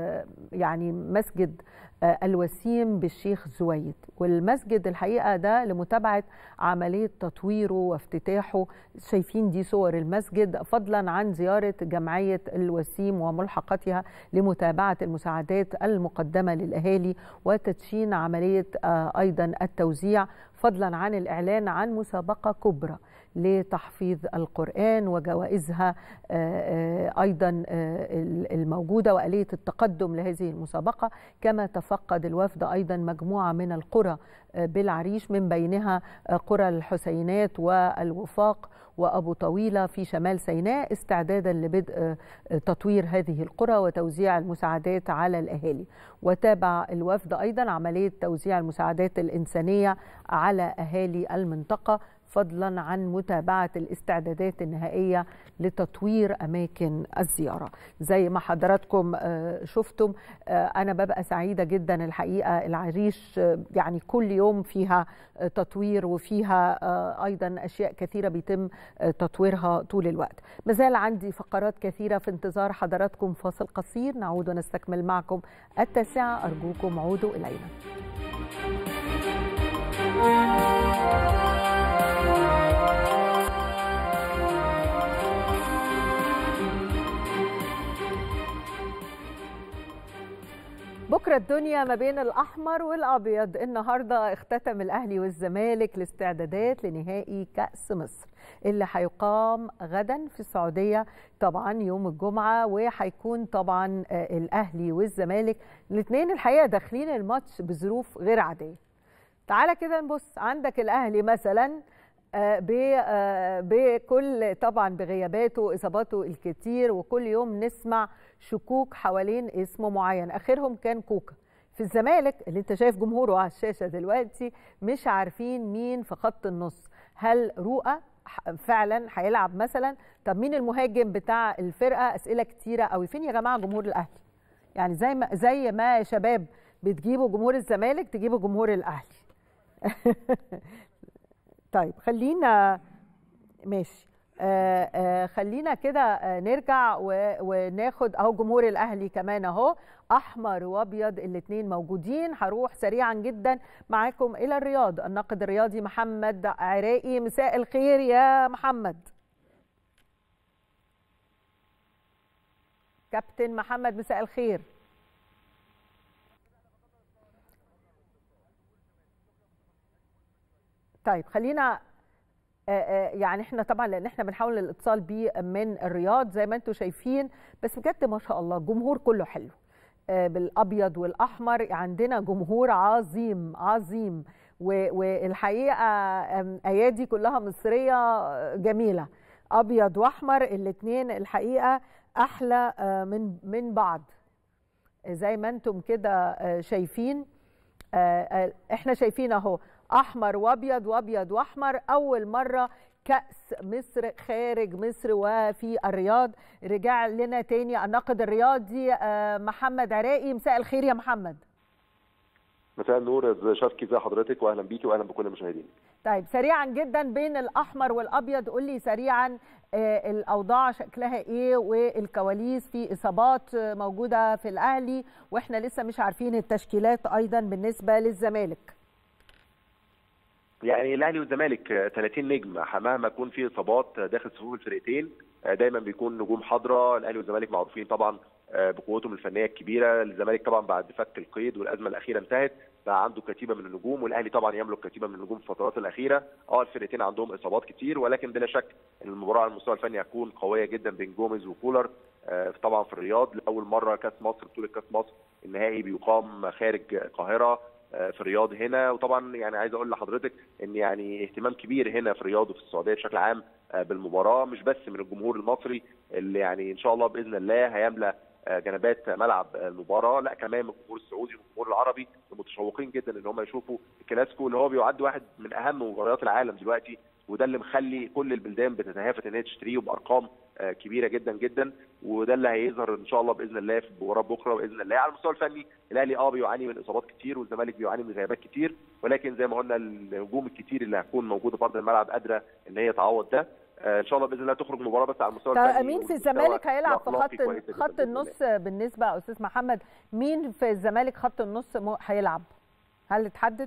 A: مسجد الوسيم بالشيخ زويد، والمسجد الحقيقة ده لمتابعة عملية تطويره وافتتاحه. شايفين دي صور المسجد، فضلا عن زيارة جمعية الوسيم وملحقاتها لمتابعة المساعدات المقدمة للأهالي وتدشين عملية أيضا التوزيع، فضلا عن الإعلان عن مسابقة كبرى لتحفيظ القرآن وجوائزها أيضا الموجودة وآلية التقدم لهذه المسابقة. كما تفقد الوفد أيضا مجموعة من القرى بالعريش، من بينها قرى الحسينات والوفاق وأبو طويلة في شمال سيناء، استعدادا لبدء تطوير هذه القرى وتوزيع المساعدات على الأهالي. وتابع الوفد أيضا عملية توزيع المساعدات الإنسانية على أهالي المنطقة، فضلا عن متابعة الاستعدادات النهائية لتطوير أماكن الزيارة. زي ما حضراتكم شفتم، أنا ببقى سعيدة جدا الحقيقة. العريش يعني كل يوم فيها تطوير وفيها أيضا أشياء كثيرة بيتم تطويرها طول الوقت. مازال عندي فقرات كثيرة في انتظار حضراتكم. فاصل قصير نعود ونستكمل معكم 9:00. أرجوكم عودوا إلينا. بكرة الدنيا ما بين الأحمر والأبيض. النهاردة اختتم الأهلي والزمالك الاستعدادات لنهائي كأس مصر اللي هيقام غدا في السعودية طبعا يوم الجمعة، وهيكون طبعا الأهلي والزمالك الاثنين الحقيقة داخلين الماتش بظروف غير عادية. تعالى كده نبص. عندك الأهلي مثلا بكل طبعا بغياباته وإصاباته الكتير، وكل يوم نسمع شكوك حوالين اسم معين، آخرهم كان كوكا. في الزمالك اللي انت شايف جمهوره على الشاشة دلوقتي مش عارفين مين في خط النص. هل رؤى فعلا هيلعب مثلا؟ طب مين المهاجم بتاع الفرقة؟ أسئلة كتيرة قوي. فين يا جماعة جمهور الأهلي؟ يعني زي ما يا شباب بتجيبوا جمهور الزمالك تجيبوا جمهور الأهلي. طيب خلينا ماشي. خلينا كده نرجع وناخد اهو جمهور الاهلي كمان اهو احمر وابيض الاثنين موجودين. هروح سريعا جدا معاكم الى الرياض. الناقد الرياضي محمد عراقي، مساء الخير يا محمد. كابتن محمد مساء الخير. طيب خلينا يعني احنا طبعا لان احنا بنحاول الاتصال بيه من الرياض زي ما انتم شايفين، بس بجد ما شاء الله الجمهور كله حلو بالابيض والاحمر. عندنا جمهور عظيم عظيم، والحقيقه ايادي كلها مصريه جميله، ابيض واحمر الاثنين الحقيقه احلى من بعض زي ما انتم كده شايفين. احنا شايفين اهو احمر وابيض وابيض واحمر. اول مره كأس مصر خارج مصر وفي الرياض. رجع لنا تاني الناقد الرياضي محمد عراقي، مساء الخير يا محمد.
F: مساء النور يا شافكي، ازي حضرتك؟ واهلا بيكي واهلا بكل المشاهدين.
A: طيب سريعا جدا بين الاحمر والابيض قول لي سريعا الاوضاع شكلها ايه والكواليس، في اصابات موجوده في الاهلي واحنا لسه مش عارفين التشكيلات ايضا بالنسبه للزمالك.
F: يعني الاهلي والزمالك 30 نجم مهما يكون في اصابات داخل صفوف الفرقتين دايما بيكون نجوم حاضره. الاهلي والزمالك معروفين طبعا بقوتهم الفنيه الكبيره. الزمالك طبعا بعد فك القيد والازمه الاخيره انتهت بقى عنده كتيبه من النجوم، والاهلي طبعا يملك كتيبه من النجوم في الفترات الاخيره. الفرقتين عندهم اصابات كتير، ولكن بلا شك ان المباراه على المستوى الفني هتكون قويه جدا بين جوميز وكولر. طبعا في الرياض لاول مره كاس مصر، بطوله كاس مصر النهائي بيقام خارج القاهره في الرياض هنا. وطبعا يعني عايز اقول لحضرتك ان يعني اهتمام كبير هنا في الرياض وفي السعوديه بشكل عام بالمباراه، مش بس من الجمهور المصري اللي يعني ان شاء الله باذن الله هيملا جنبات ملعب المباراه، لا كمان من الجمهور السعودي والجمهور العربي المتشوقين جدا ان هم يشوفوا الكلاسيكو اللي هو بيعد واحد من اهم مباريات العالم دلوقتي، وده اللي مخلي كل البلدان بتتهافت ان هي تشتريه بارقام كبيره جدا جدا. وده اللي هيظهر ان شاء الله باذن الله في مباراه بكره باذن الله. على المستوى الفني الاهلي بيعاني من اصابات كتير والزمالك بيعاني من غيابات كتير، ولكن زي ما قلنا النجوم الكتير اللي هتكون موجوده في ارض الملعب قادره ان هي تعوض ده. ان شاء الله باذن الله تخرج مباراه بس على المستوى الفني.
A: مين في الزمالك هيلعب في خط النص بالنسبه يا استاذ محمد؟ مين في الزمالك خط النص هيلعب؟ هل اتحدد؟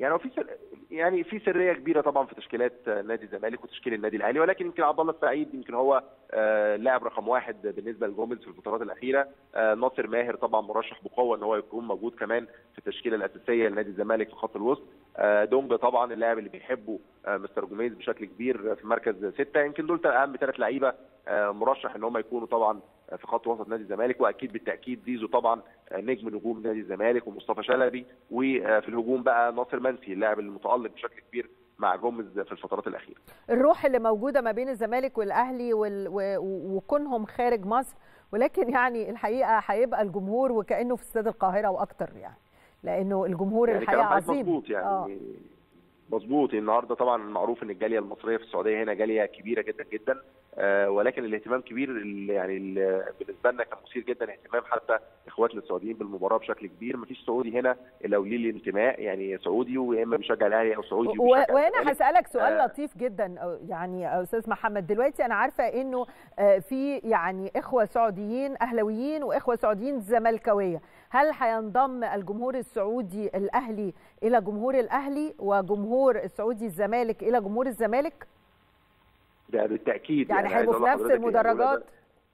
F: يعني في سريه كبيره طبعا في تشكيلات نادي الزمالك وتشكيل النادي الاهلي، ولكن يمكن عبد الله السعيد يمكن هو لاعب رقم واحد بالنسبه لجوميز في الفترات الاخيره. ناصر ماهر طبعا مرشح بقوه ان هو يكون موجود كمان في التشكيله الاساسيه لنادي الزمالك في خط الوسط. دونجا طبعا اللاعب اللي بيحبه مستر جوميز بشكل كبير في مركز 6. يمكن دول اهم 3 لعيبه مرشح ان هم يكونوا طبعا في خط وسط نادي الزمالك. واكيد بالتاكيد زيزو طبعا نجم نجوم نادي الزمالك ومصطفى شلبي. وفي الهجوم بقى ناصر منسي اللاعب المتالق بشكل كبير مع جوميز في الفترات الاخيره.
A: الروح اللي موجوده ما بين الزمالك والاهلي وكونهم خارج مصر، ولكن يعني الحقيقه هيبقى الجمهور وكانه في استاد القاهره واكتر، يعني لانه الجمهور يعني الحقيقه عظيم.
F: مظبوط يعني مظبوط. النهارده طبعا معروف ان الجاليه المصريه في السعوديه هنا جاليه كبيره جدا جدا، ولكن الاهتمام كبير يعني بالنسبه لنا كان مثير جدا اهتمام حتى اخواتنا السعوديين بالمباراه بشكل كبير. مفيش سعودي هنا الا وليه الانتماء، يعني سعودي ويا اما بيشجع الاهلي او سعودي
A: وانا هسالك سؤال لطيف جدا يعني يا استاذ محمد. دلوقتي انا عارفه انه في يعني اخوه سعوديين اهلاويين واخوه سعوديين زملكاويه، هل هينضم الجمهور السعودي الاهلي الى جمهور الاهلي وجمهور السعودي الزمالك الى جمهور الزمالك؟
F: ده بالتاكيد
A: يعني هيبقوا في نفس المدرجات؟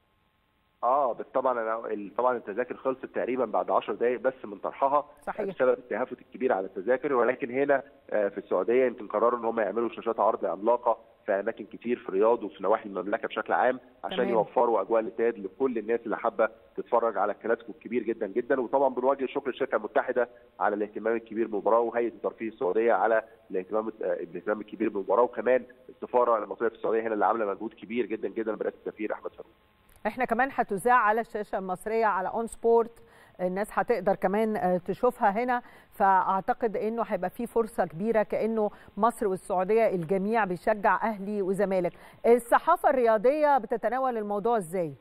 F: بس طبعا التذاكر خلصت تقريبا بعد 10 دقائق بس من طرحها،
A: صحيح،
F: بسبب التهافت الكبير على التذاكر. ولكن هنا في السعوديه يمكن قرروا ان هم يعملوا شاشات عرض عملاقه في اماكن كتير في الرياض وفي نواحي المملكه بشكل عام عشان يوفروا اجواء الاستاد لكل الناس اللي حابه تتفرج على الكلاسيكو الكبير جدا جدا. وطبعا بنوجه الشكر للشركه المتحده على الاهتمام الكبير بالمباراه، وهيئه الترفيه السعوديه على الاهتمام الكبير بالمباراه، وكمان السفاره المصريه في السعوديه هنا اللي عامله مجهود كبير جدا جدا برئاسه السفير احمد فاروق.
A: احنا كمان هتذاع على الشاشه المصريه على اون سبورت، الناس هتقدر كمان تشوفها هنا، فاعتقد انه هيبقى في فرصه كبيره كانه مصر والسعوديه الجميع بيشجع اهلي وزمالك. الصحافه الرياضيه بتتناول الموضوع ازاي؟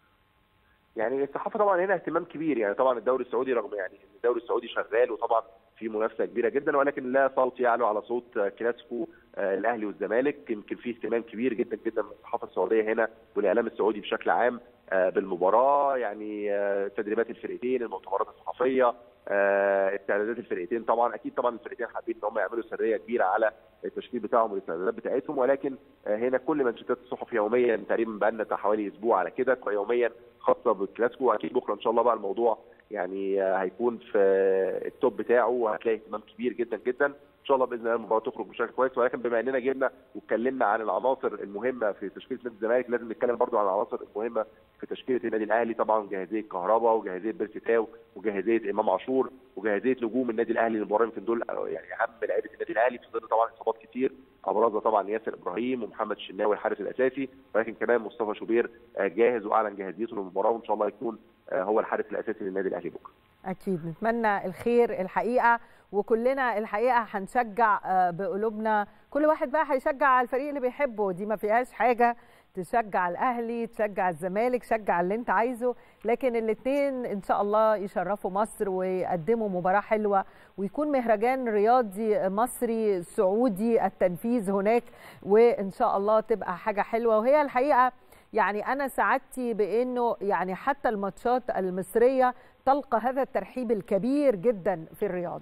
F: يعني الصحافه طبعا هنا اهتمام كبير، يعني طبعا الدوري السعودي رغم يعني الدوري السعودي شغال وطبعا في منافسه كبيره جدا، ولكن لا صوت يعلو على صوت كلاسيكو الاهلي والزمالك. يمكن في اهتمام كبير جدا جدا من الصحافه السعوديه هنا والاعلام السعودي بشكل عام بالمباراه، يعني تدريبات الفرقتين، المؤتمرات الصحفيه، استعدادات الفرقتين. طبعا اكيد طبعا الفرقتين حابين ان هم يعملوا سريه كبيره على التشكيل بتاعهم والاستعدادات بتاعتهم، ولكن هنا كل منشطات الصحف يوميا تقريبا بقى لنا حوالي اسبوع على كده يوميا خاصه بالكلاسيكو. واكيد بكره ان شاء الله بقى الموضوع يعني هيكون في التوب بتاعه وهتلاقي اهتمام كبير جدا جدا ان شاء الله باذن الله المباراه تخرج بشكل كويس. ولكن بما اننا جبنا واتكلمنا عن العناصر المهمه في تشكيله نادي الزمالك، لازم نتكلم برضو عن العناصر المهمه في تشكيله النادي الاهلي. طبعا جاهزيه كهربا وجاهزيه بيرسي تاو وجاهزيه امام عاشور وجاهزيه نجوم النادي الاهلي للمباراه. يمكن دول يعني اهم لاعيبه النادي الاهلي في ظل طبعا اصابات كتير، ابرزها طبعا ياسر ابراهيم ومحمد الشناوي الحارس الاساسي، ولكن كمان مصطفى شوبير جاهز واعلن جاهزيته للمباراه، وان شاء الله يكون هو الحارس الاساسي للنادي الاهلي بكره.
A: اكيد نتمنى الخير الحقيقه، وكلنا الحقيقه هنشجع بقلوبنا. كل واحد بقى هيشجع الفريق اللي بيحبه، دي ما فيهاش حاجه. تشجع الاهلي، تشجع الزمالك، شجع اللي انت عايزه، لكن الاثنين ان شاء الله يشرفوا مصر ويقدموا مباراه حلوه، ويكون مهرجان رياضي مصري سعودي التنفيذ هناك، وان شاء الله تبقى حاجه حلوه. وهي الحقيقه يعني انا سعادتي بانه يعني حتى الماتشات المصريه تلقى هذا الترحيب الكبير جدا في الرياض.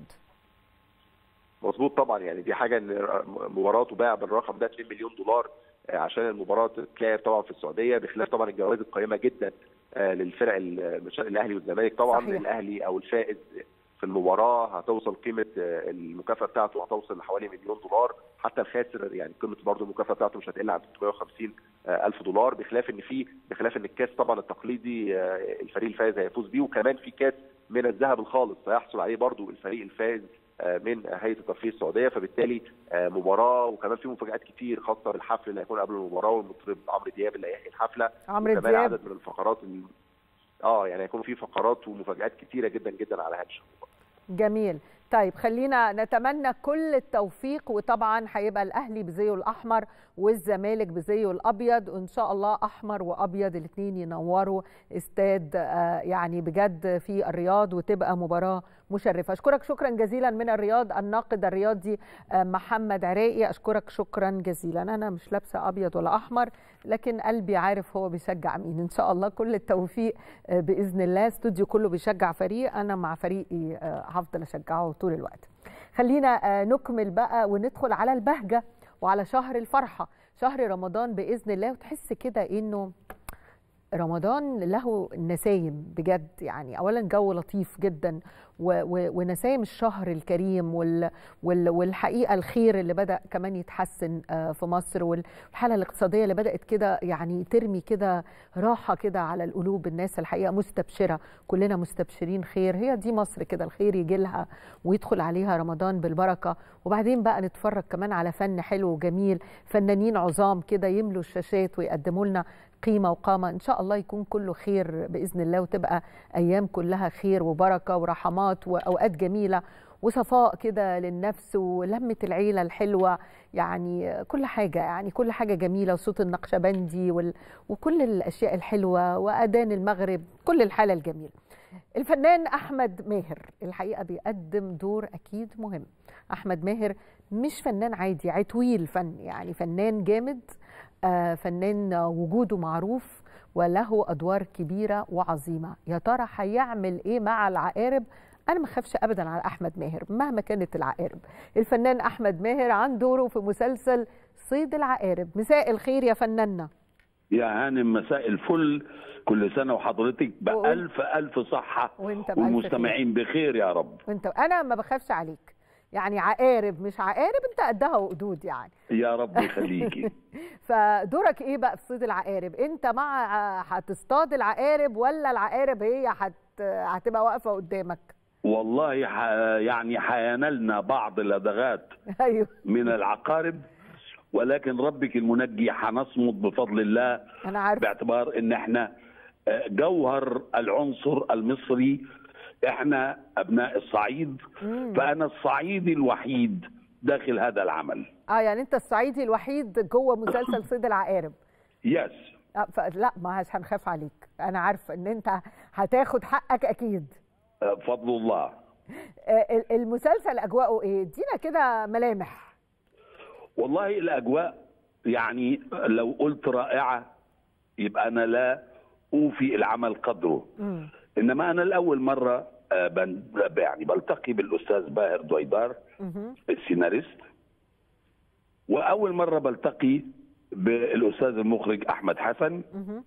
F: مظبوط طبعا، يعني دي حاجه ان مباراه تباع بالرقم ده 2 مليون دولار عشان المباراه تتلعب طبعا في السعوديه، بخلاف طبعا الجوائز القيمه جدا للفرق الاهلي والزمالك. طبعا صحيح. الاهلي او الفائز في المباراه هتوصل قيمه المكافاه بتاعته هتوصل لحوالي $1 مليون، حتى الخاسر يعني قيمه برضه المكافاه بتاعته مش هتقل عن $350,000، بخلاف ان الكاس طبعا التقليدي الفريق الفائز هيفوز بيه، وكمان في كاس من الذهب الخالص سيحصل عليه برضه الفريق الفائز من هيئه الترفيه السعوديه. فبالتالي مباراه، وكمان في مفاجات كتير خاصه بالحفل اللي هيكون قبل المباراه، والمطرب عمرو دياب اللي هيحيي الحفله، وكمان عدد من الفقرات يعني هيكون في فقرات ومفاجات كتيره جدا جدا على هامش المباراه.
A: جميل. طيب خلينا نتمنى كل التوفيق، وطبعا هيبقى الاهلي بزيه الاحمر والزمالك بزيه الابيض، وان شاء الله احمر وابيض الاثنين ينوروا استاد يعني بجد في الرياض، وتبقى مباراه مشرفه. اشكرك شكرا جزيلا من الرياض الناقد الرياضي محمد عراقي، اشكرك شكرا جزيلا. انا مش لابسه ابيض ولا احمر، لكن قلبي عارف هو بيشجع مين. ان شاء الله كل التوفيق باذن الله. استوديو كله بيشجع فريق، انا مع فريقي هفضل اشجعه طول الوقت. خلينا نكمل بقى وندخل على البهجه وعلى شهر الفرحه، شهر رمضان باذن الله. وتحس كده انه رمضان له نسايم بجد، يعني اولا جو لطيف جدا ونسايم الشهر الكريم والحقيقه الخير اللي بدا كمان يتحسن في مصر، والحاله الاقتصاديه اللي بدات كده يعني ترمي كده راحه كده على القلوب. الناس الحقيقه مستبشره، كلنا مستبشرين خير. هي دي مصر كده، الخير يجي لها ويدخل عليها رمضان بالبركه. وبعدين بقى نتفرج كمان على فن حلو وجميل، فنانين عظام كده يملوا الشاشات ويقدموا لنا قيمة وقامة. إن شاء الله يكون كله خير بإذن الله، وتبقى أيام كلها خير وبركة ورحمات وأوقات جميلة وصفاء كده للنفس ولمة العيلة الحلوة. يعني كل حاجة جميلة، وصوت النقشبندي وكل الأشياء الحلوة وأذان المغرب، كل الحالة الجميلة. الفنان أحمد ماهر الحقيقة بيقدم دور أكيد مهم. أحمد ماهر مش فنان عادي عتويل فن، يعني فنان جامد، فنان وجوده معروف وله أدوار كبيرة وعظيمة. يا ترى هيعمل إيه مع العقارب؟ أنا ما خافش أبدا على أحمد ماهر مهما كانت العقارب. الفنان أحمد ماهر عن دوره في مسلسل صيد العقارب. مساء الخير يا فناننا.
G: يا هانم مساء الفل، كل سنة وحضرتك بألف ألف صحة والمستمعين بخير يا رب.
A: أنا ما بخافش عليك، يعني عقارب مش عقارب، انت قدها وقدود يعني.
G: يا رب يخليكي.
A: فدورك ايه بقى في صيد العقارب؟ انت مع هتصطاد العقارب ولا العقارب هي هتبقى واقفه قدامك؟
G: والله يعني هينالنا بعض اللدغات
A: أيوه.
G: من العقارب، ولكن ربك المنجي هنصمد بفضل الله.
A: انا عارف،
G: باعتبار ان احنا جوهر العنصر المصري، احنا ابناء الصعيد. فانا الصعيدي الوحيد داخل هذا العمل.
A: يعني انت الصعيدي الوحيد جوه مسلسل صيد العقارب.
G: يس.
A: لا مش هنخاف عليك، انا عارفه ان انت هتاخد حقك اكيد.
G: فضل الله.
A: المسلسل اجواءه ايه؟ ادينا كده ملامح.
G: والله الاجواء يعني لو قلت رائعه يبقى انا لا اوفي العمل قدره. انما انا لاول مره يعني بلتقي بالاستاذ باهر دويدار السيناريست، واول مره بلتقي بالاستاذ المخرج احمد حسن.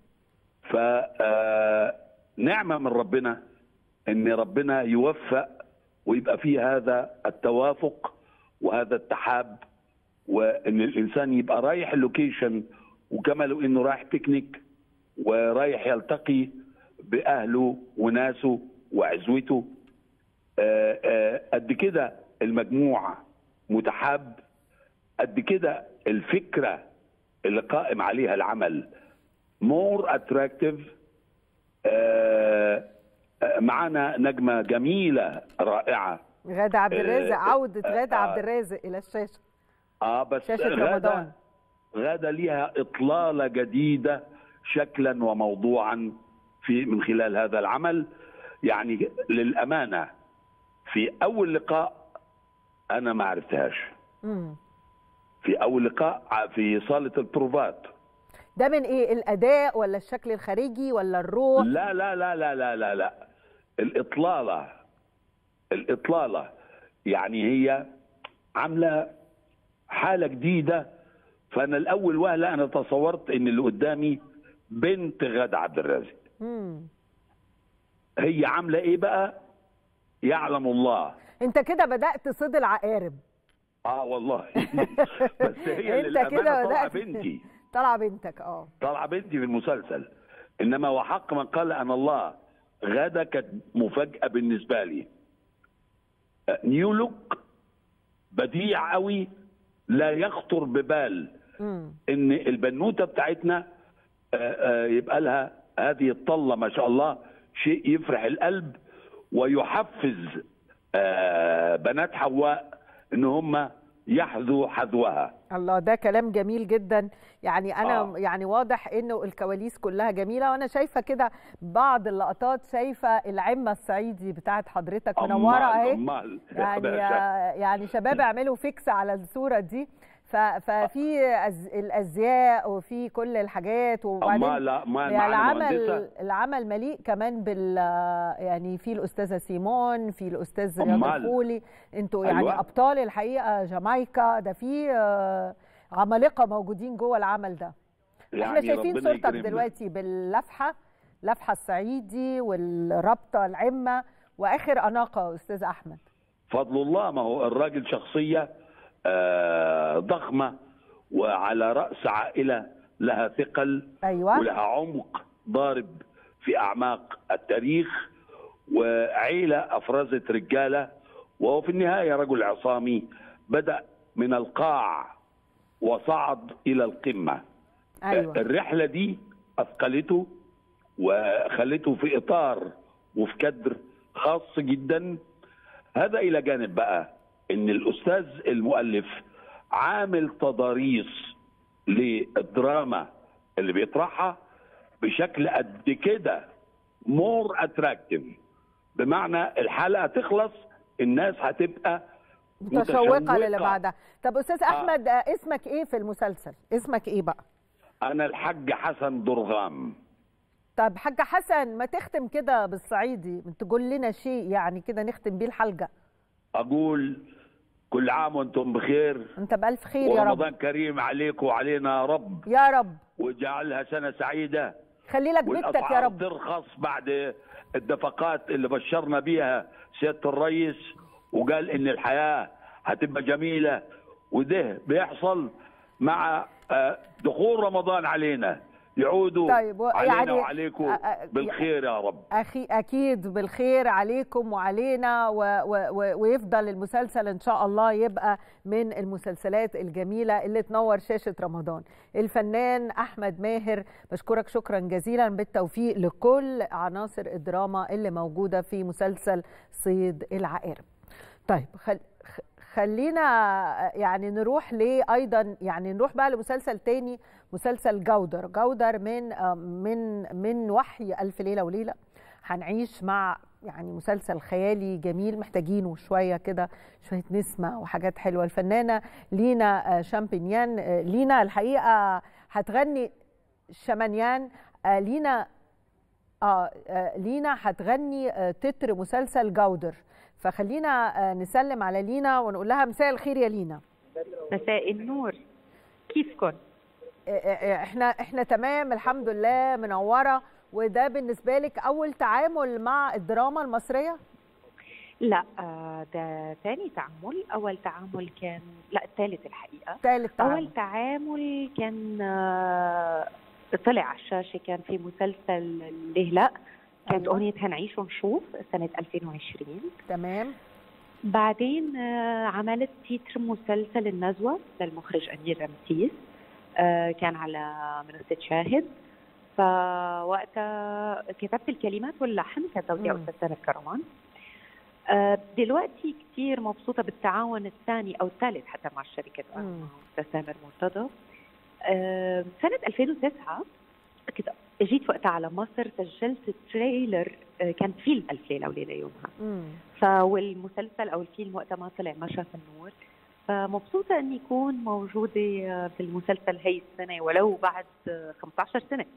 G: فنعمه من ربنا ان ربنا يوفق ويبقى فيه هذا التوافق وهذا التحاب، وان الانسان يبقى رايح اللوكيشن وكما لو انه رايح بيكنيك ورايح يلتقي باهله وناسه وعزوته. قد كده المجموع متحاب، قد كده الفكره اللي قائم عليها العمل مور اتراكتيف. معانا نجمه جميله رائعه
A: غادة عبد الرازق، عوده غادة عبد الرازق الى الشاشه.
G: بس
A: شاشه رمضان.
G: غادة ليها اطلاله جديده شكلا وموضوعا من خلال هذا العمل. يعني للامانه في اول لقاء انا ما عرفتهاش. في اول لقاء في صاله البروفات.
A: ده من ايه؟ الاداء ولا الشكل الخارجي ولا الروح؟
G: لا لا لا لا لا لا لا، الاطلاله يعني هي عامله حاله جديده. فانا الاول وهله انا تصورت ان اللي قدامي بنت غادة عبد الرازق. هي عامله ايه بقى يعلم الله.
A: انت كده بدات صيد العقارب.
G: والله بس هي
A: انت كده
G: طالعه بنتي.
A: طالعه بنتك.
G: طالعه بنتي في المسلسل. انما وحق من قال ان الله، غادة كانت مفاجاه بالنسبه لي. نيو لوك بديع قوي، لا يخطر ببال ان البنوته بتاعتنا يبقى لها هذه الطله ما شاء الله. شيء يفرح القلب ويحفز بنات حواء ان هم يحذوا حذوها.
A: الله، ده كلام جميل جدا. يعني انا يعني واضح انه الكواليس كلها جميله، وانا شايفه كده بعض اللقطات، شايفه العمه الصعيدي بتاعت حضرتك منوره اهي. يعني شباب اعملوا فيكس على الصوره دي. ففي الازياء وفي كل الحاجات، وبعدين يعني العمل مليء كمان بال يعني في الاستاذه سيمون، في الاستاذ رياض الخولي. انتوا يعني ابطال الحقيقه. جامايكا ده في عمالقه موجودين جوه العمل ده. يعني احنا شايفين صورتك دلوقتي باللفحه، لفحه الصعيدي والرابطه العمه واخر اناقه. استاذ احمد
G: فضل الله، ما هو الراجل شخصيه ضخمة وعلى رأس عائلة لها ثقل.
A: أيوة.
G: ولها عمق ضارب في أعماق التاريخ، وعيلة أفرزت رجالة. وهو في النهاية رجل عصامي بدأ من القاع وصعد إلى القمة.
A: أيوة.
G: الرحلة دي أثقلته وخلته في إطار وفي كدر خاص جدا. هذا إلى جانب بقى ان الاستاذ المؤلف عامل تضاريس للدراما اللي بيطرحها بشكل قد كده مور اتراكتيف. بمعنى الحلقه تخلص الناس هتبقى
A: متشوقه للي بعدها. طب استاذ احمد، اسمك ايه في المسلسل؟ اسمك ايه بقى؟
G: انا الحاج حسن درغام.
A: طب حاج حسن، ما تختم كده بالصعيدي، تقول لنا شيء يعني كده نختم بيه الحلقه.
G: اقول كل عام وانتم بخير.
A: انت بألف خير يا رب.
G: ورمضان كريم عليكم وعلينا يا رب.
A: يا رب.
G: وجعلها سنه سعيده.
A: خلي لك بيتك يا رب.
G: ترخص بعد الدفقات اللي بشرنا بيها سياده الرئيس، وقال ان الحياه هتبقى جميله، وده بيحصل مع دخول رمضان علينا. يعودوا
A: طيب
G: علينا يعني وعليكم بالخير يا رب.
A: أكيد بالخير عليكم وعلينا، ويفضل المسلسل إن شاء الله يبقى من المسلسلات الجميلة اللي تنور شاشة رمضان. الفنان أحمد ماهر، بشكرك شكرا جزيلا، بالتوفيق لكل عناصر الدراما اللي موجودة في مسلسل صيد العقارب. طيب خلينا يعني نروح ايضا يعني نروح بقى لمسلسل تاني، مسلسل جودر من وحي ألف ليلة وليلة. هنعيش مع يعني مسلسل خيالي جميل محتاجينه شويه كده، شويه نسمه وحاجات حلوه. الفنانه لينا شامبينيان. لينا الحقيقه هتغني شمانيان. لينا لينا هتغني تتر مسلسل جودر، فخلينا نسلم على لينا ونقول لها مساء الخير يا لينا.
H: مساء النور، كيفكن؟
A: احنا تمام الحمد لله، منوره. وده بالنسبه لك اول تعامل مع الدراما المصريه؟
H: لا، ده ثاني تعامل. اول تعامل كان الثالث الحقيقه.
A: ثالث تعامل.
H: اول تعامل كان طلع على الشاشه، كان في مسلسل ليه لا، كانت اغنيه هنعيش ونشوف سنه 2020.
A: تمام.
H: بعدين عملت تيتر مسلسل النزوه للمخرج أمير رمسيس، كان على منصه شاهد. فوقتها كتبت الكلمات واللحن، كان توزيع أستاذ سامر كروان. دلوقتي كثير مبسوطه بالتعاون الثاني او الثالث حتى مع الشركه أستاذ سامر مرتضى. سنه 2009 كنت جيت وقتها على مصر، سجلت تريلر كان فيلم ألف ليلة وليلة يومها. والمسلسل او الفيلم وقتها ما طلع، ما شاف النور. فمبسوطه اني اكون موجوده في المسلسل هي السنه ولو بعد 15 سنه.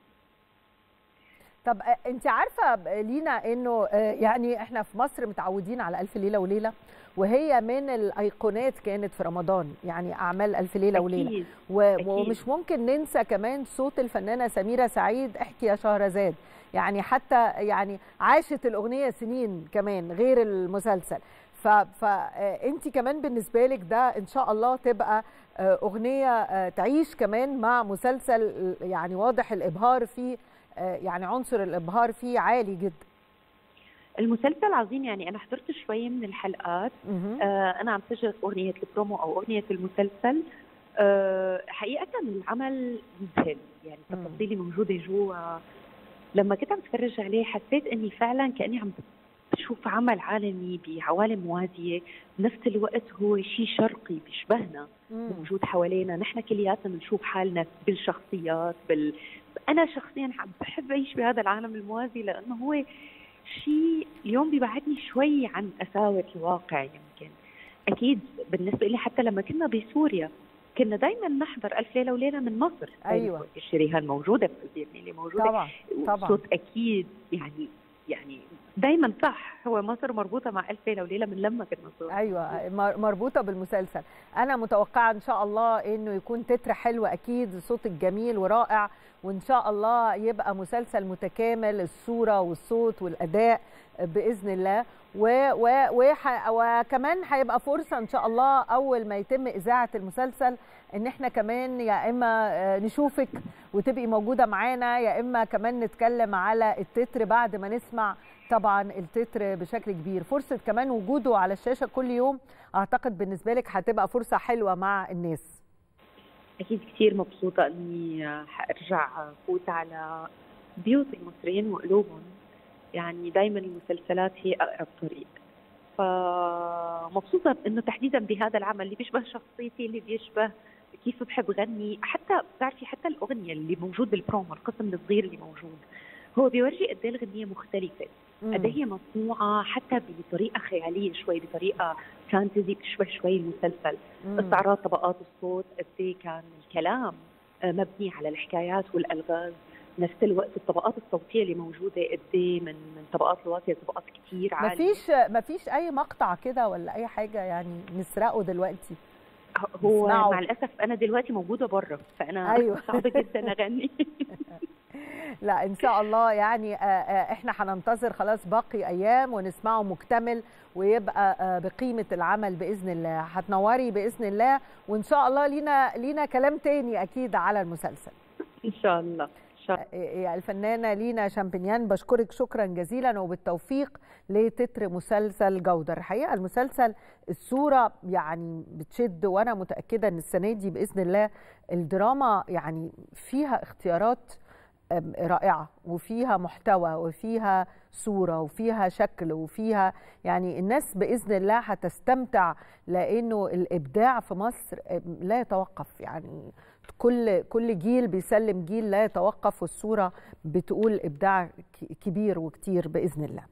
A: طب انت عارفه لينا انه يعني احنا في مصر متعودين على ألف ليله وليله، وهي من الايقونات كانت في رمضان، يعني اعمال ألف ليله وليله. ومش ممكن ننسى كمان صوت الفنانه سميره سعيد، احكي يا شهرزاد. يعني حتى يعني عاشت الاغنيه سنين كمان غير المسلسل. فانت كمان بالنسبه لك ده ان شاء الله تبقى اغنيه تعيش كمان مع مسلسل، يعني واضح الابهار فيه، يعني عنصر الابهار فيه عالي جدا.
H: المسلسل عظيم، يعني انا حضرت شويه من الحلقات. انا عم سجل اغنيه البرومو او اغنيه المسلسل. حقيقه العمل مذهل، يعني التفاصيل موجوده جوا. لما كنت عم اتفرج عليه حسيت اني فعلا كاني عم بشوف عمل عالمي بعوالم موازيه، بنفس الوقت هو شيء شرقي بيشبهنا موجود حوالينا. نحن كلياتنا بنشوف حالنا بالشخصيات. انا شخصيا بحب اعيش بهذا العالم الموازي، لانه هو شيء اليوم بيبعدني شوي عن قساوه الواقع. يمكن اكيد بالنسبه لي حتى لما كنا بسوريا كنا دايما نحضر ألف ليله وليله من مصر.
A: ايوه،
H: الشريهان موجوده، في اللي موجوده
A: طبعا.
H: صوت اكيد يعني دايما صح، هو مصر مربوطه مع ألف ليله وليله من لما كنا صغار.
A: ايوه، مربوطه بالمسلسل. انا متوقعه ان شاء الله انه يكون تتر حلو، اكيد صوتك جميل ورائع، وان شاء الله يبقى مسلسل متكامل، الصوره والصوت والاداء باذن الله. وكمان هيبقى فرصه ان شاء الله اول ما يتم اذاعه المسلسل ان احنا كمان يا اما نشوفك وتبقي موجوده معانا، يا اما كمان نتكلم على التتر بعد ما نسمع طبعا التتر بشكل كبير. فرصه كمان وجوده على الشاشه كل يوم اعتقد بالنسبه لك هتبقى فرصه حلوه مع الناس.
H: اكيد كثير مبسوطه اني حارجع فوت على بيوت المصريين وقلوبهم. يعني دائما المسلسلات هي اقرب طريق. فمبسوطه انه تحديدا بهذا العمل اللي بيشبه شخصيتي، اللي بيشبه كيف بحب غني. حتى بتعرفي حتى الاغنيه اللي موجود بالبرومو، القسم الصغير اللي موجود، هو بيورجي قد ايه الغنيه مختلفه، قد ايه هي مصنوعه حتى بطريقه خياليه شوي، بطريقه فانتزي بتشبه شوي المسلسل. استعراض طبقات الصوت، قد ايه كان الكلام مبني على الحكايات والالغاز. نفس الوقت الطبقات الصوتيه اللي موجوده قد ايه من طبقات الواطيه لطبقات كثير عاليه.
A: مفيش اي مقطع كده ولا اي حاجه يعني نسرقه دلوقتي؟
H: هو مع الاسف انا دلوقتي موجوده بره، فانا
A: أيوة.
H: صعب جدا اغني.
A: لا ان شاء الله، يعني احنا هننتظر خلاص باقي ايام ونسمعه مكتمل ويبقى بقيمه العمل باذن الله. هتنوري باذن الله، وان شاء الله لينا كلام تاني اكيد على المسلسل
H: ان شاء الله.
A: الفنانه لينا شامبينيان، بشكرك شكرا جزيلا وبالتوفيق لتتر مسلسل جودر. الحقيقه المسلسل الصوره يعني بتشد، وانا متاكده ان السنه دي باذن الله الدراما يعني فيها اختيارات رائعه، وفيها محتوى، وفيها صوره، وفيها شكل، وفيها يعني الناس باذن الله هتستمتع، لانه الابداع في مصر لا يتوقف. يعني كل جيل بيسلم جيل لا يتوقف، والصوره بتقول ابداع كبير وكتير باذن الله.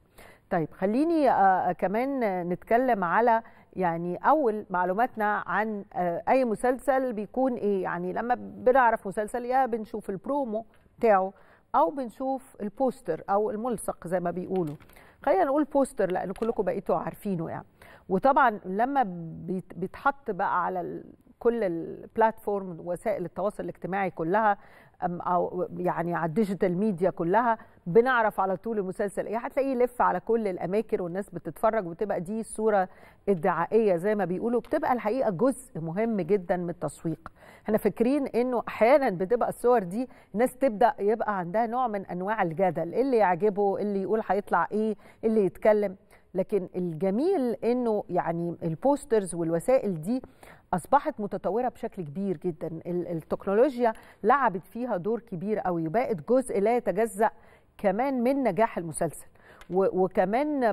A: طيب خليني كمان نتكلم على يعني اول معلوماتنا عن اي مسلسل بيكون ايه. يعني لما بنعرف مسلسل يا بنشوف البرومو بتاعه او بنشوف البوستر او الملصق زي ما بيقولوا. خلينا نقول بوستر لان كلكم بقيتوا عارفينه يعني. وطبعا لما بيتحط بقى على كل البلاتفورم وسائل التواصل الاجتماعي كلها او يعني على الديجيتال ميديا كلها بنعرف على طول المسلسل ايه. هتلاقيه يلف على كل الاماكن والناس بتتفرج وتبقى دي الصوره الدعائيه زي ما بيقولوا. بتبقى الحقيقه جزء مهم جدا من التسويق. احنا فاكرين انه احيانا بتبقى الصور دي الناس تبدا يبقى عندها نوع من انواع الجدل، اللي يعجبه اللي يقول هيطلع ايه اللي يتكلم. لكن الجميل انه يعني البوسترز والوسائل دي اصبحت متطوره بشكل كبير جدا. التكنولوجيا لعبت فيها دور كبير قوي وبقت جزء لا يتجزأ كمان من نجاح المسلسل. وكمان